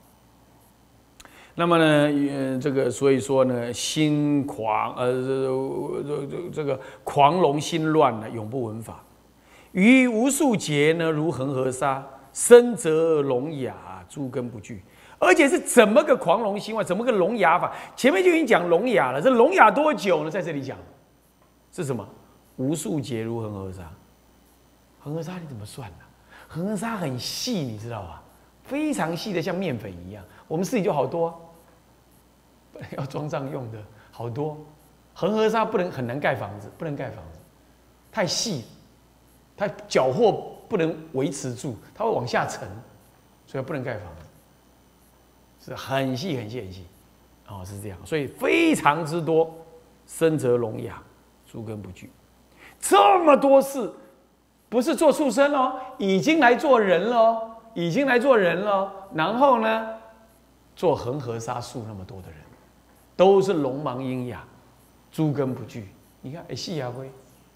那么呢，这个所以说呢，心狂这个狂聋心乱呢，永不闻法。于无数劫呢，如恒河沙，深则聋哑，诸根不具。而且是怎么个狂聋心乱，怎么个聋哑法？前面就已经讲聋哑了，这聋哑多久呢？在这里讲是什么？无数劫如恒河沙。恒河沙你怎么算呢？恒河沙很细，你知道吧？非常细的，像面粉一样。我们自己就好多，要装上用的好多。恒河沙很难盖房子，不能盖房子，太细，它缴获不能维持住，它会往下沉，所以不能盖房子。是很细很细很细， 哦，是这样，所以非常之多，身则聋哑，诸根不具。这么多事，不是做畜生哦，已经来做人了哦，已经来做人了哦。然后呢，做恒河沙数那么多的人，都是聋盲喑哑，诸根不具。你看，哎，细牙龟，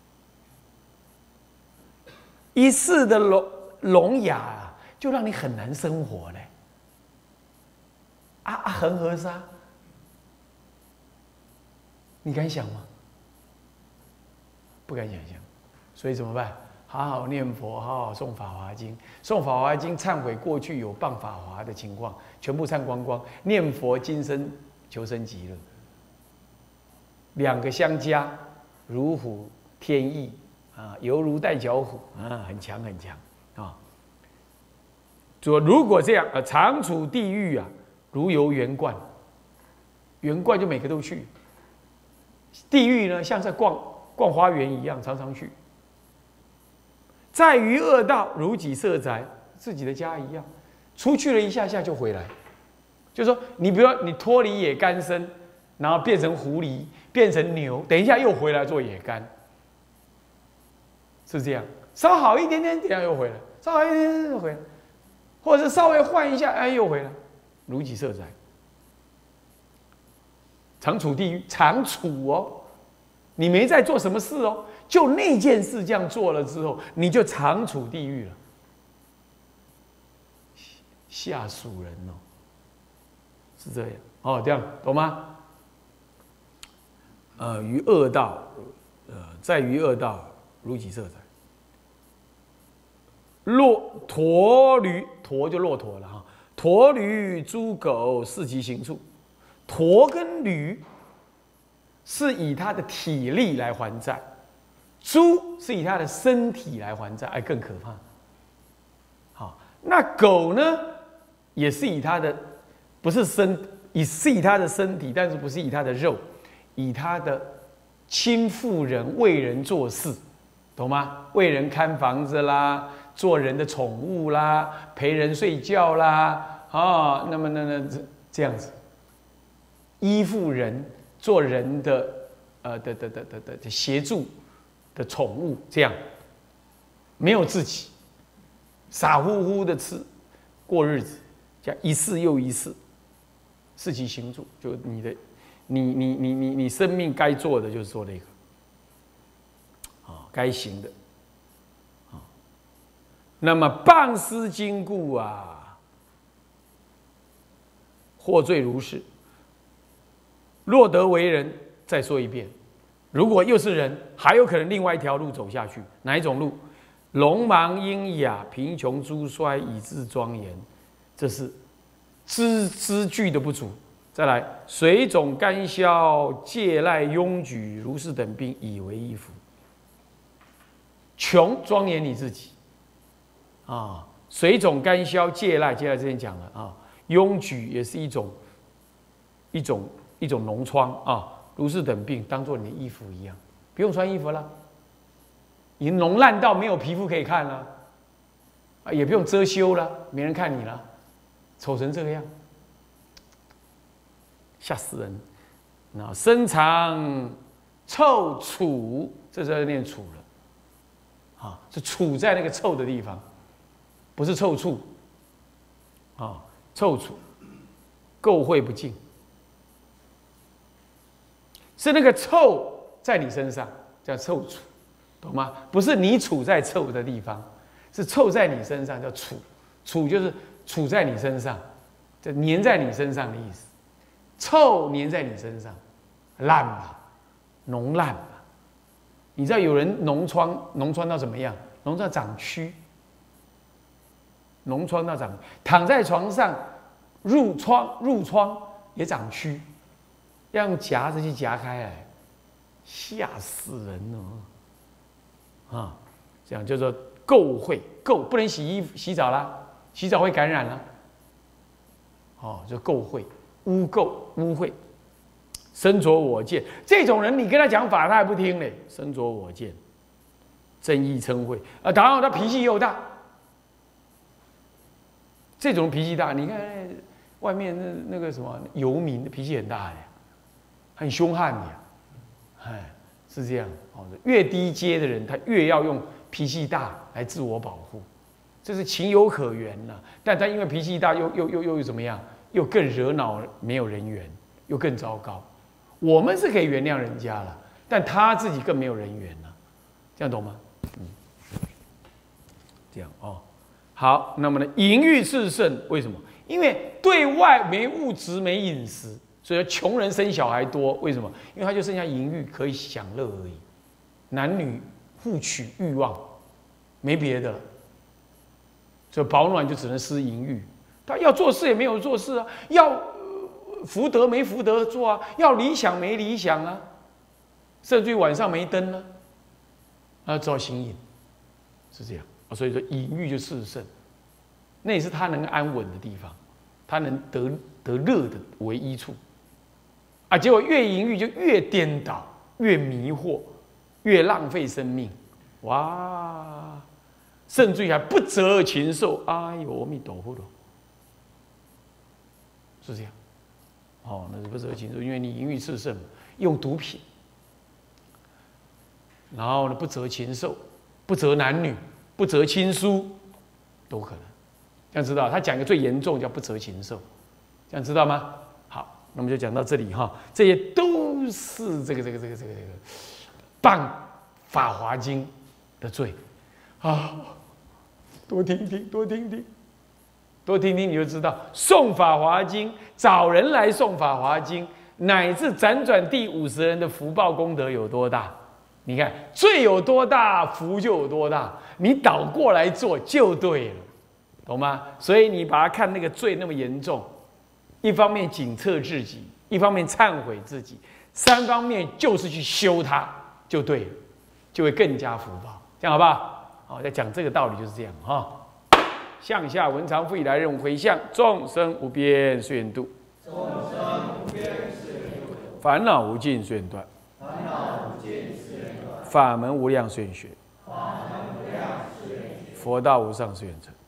一世的聋哑啊，就让你很难生活嘞。恒河沙，你敢想吗？不敢想象，所以怎么办？好好念佛，好好诵《法华经》，诵《法华经》，忏悔过去有谤法华的情况，全部忏光光。念佛，今生求生极乐，两个相加，如虎添翼啊，犹如带脚虎啊，很强很强啊。说如果这样常处地狱啊，如游园观，园观就每个都去，地狱呢像在逛花园一样，常常去。在于恶道，如己舍宅，自己的家一样，出去了一下下就回来。就是说，你比如说你脱离野干身，然后变成狐狸，变成牛，等一下又回来做野干，是这样。稍好一点点，等一下又回来，稍好一点点又回来，或者是稍微换一下，哎，又回来，如己舍宅。常处地狱，常处哦，你没在做什么事哦。就那件事这样做了之后，你就常处地狱了，吓死人哦，是这样哦，这样懂吗？于恶道，在于恶道，如己舍宅。驼驴，驼就骆驼了哈，驼驴猪狗四其行处，驼跟驴是以他的体力来还债。猪是以他的身体来还债，哎，更可怕。好，那狗呢，也是以他的，不是是以他的身体，但是不是以他的肉，以他的亲附人、为人做事，懂吗？为人看房子啦，做人的宠物啦，陪人睡觉啦，啊，那么这样子，依附人，做人的的协助。的宠物这样，没有自己，傻乎乎的吃过日子，这样一世又一世，四其行处，就你生命该做的就是做那个，该行的，那么谤思经故啊，获罪如是。若得为人，再说一遍。如果又是人，还有可能另外一条路走下去。哪一种路？聋盲喑哑、贫穷诸衰，以致庄严，这是资具的不足。再来，水肿干消、借赖拥举，如是等病，以为一福。穷庄严你自己啊，水肿干消、借赖之前讲了啊，拥举也是一种脓疮啊。如是等病，当做你的衣服一样，不用穿衣服了，已经脓烂到没有皮肤可以看了，也不用遮羞了，没人看你了，丑成这个样，吓死人！那身长臭处，这时候要念处了，是处在那个臭的地方，不是臭处，臭处，垢秽不净。是那个臭在你身上，叫臭处，懂吗？不是你处在臭的地方，是臭在你身上，叫处。处就是处在你身上，就粘在你身上的意思。臭粘在你身上，烂嘛，脓烂嘛。你知道有人脓疮到怎么样？脓到长蛆，脓疮到长，躺在床上褥疮也长蛆。要用夹子去夹开来，吓死人了！这样叫做垢秽，不能洗澡啦，洗澡会感染啦。就垢秽、污垢、污秽，身着我见，这种人你跟他讲法，他还不听嘞。身着我见，正义称恚然后他脾气又大，这种脾气大，你看外面那个什么游民脾气很大的，很凶悍的，哎，是这样。哦，越低阶的人，他越要用脾气大来自我保护，这是情有可原呐。但他因为脾气大，又怎么样？又更惹恼没有人缘，又更糟糕。我们是可以原谅人家了，但他自己更没有人缘了，这样懂吗？这样哦。好，那么呢，淫欲炽盛，为什么？因为对外没物质、没饮食，所以穷人生小孩多。为什么？因为他就剩下淫欲可以享乐而已，男女互取欲望，没别的了。所以保暖就只能施淫欲。他要做事也没有做事啊，要福德没福德做啊，要理想没理想啊，甚至于晚上没灯呢，只好行淫，是这样。所以说淫欲就炽盛，那也是他能安稳的地方，他能得乐的唯一处。结果越淫欲就越颠倒，越迷惑，越浪费生命，哇！甚至于还不择禽兽，哎呦，阿弥陀佛了，是这样。那是不择禽兽，因为你淫欲炽盛，用毒品，然后呢，不择禽兽，不择男女，不择亲疏，都可能。这样知道？他讲一个最严重叫不择禽兽，这样知道吗？好，那么就讲到这里哈，这些都是这个谤《法华经》的罪啊。多听听，多听听，多听听，你就知道诵《法华经》，找人来诵《法华经》，乃至辗转第50人的福报功德有多大。你看罪有多大，福就有多大。你倒过来做就对了，懂吗？所以你把它看那个罪那么严重，一方面警策自己，一方面忏悔自己，3方面就是去修它，就对了，就会更加福报。这样好不好？在讲这个道理就是这样哈。向下文长复以来任回向，众生无边誓愿度，烦恼无尽誓愿断，法门无量誓愿学，佛道无上誓愿成，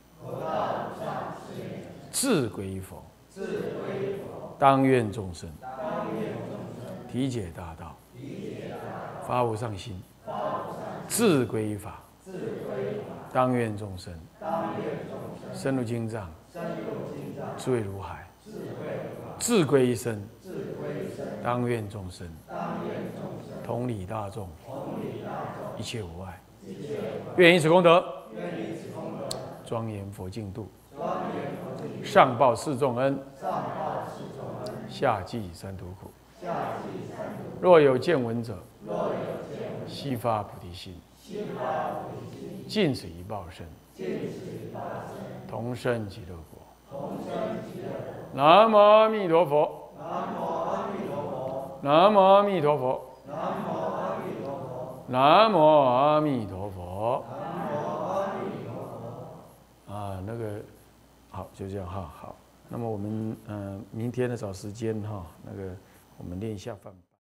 志归佛，当愿众生体解大道，发无上心，志归法，当愿众生深入经藏，智慧如海，志归一生，当愿众生同理大众，一切无碍。愿以此功德，庄严佛净土，上报四重恩，下济三途苦。若有见闻者，悉发菩提心，尽此一报身，同生极乐国。南无阿弥陀佛。南无阿弥陀佛。南无阿弥陀佛。那个好，就这样哈。好，那么我们明天呢找时间哈，那个我们练一下梵。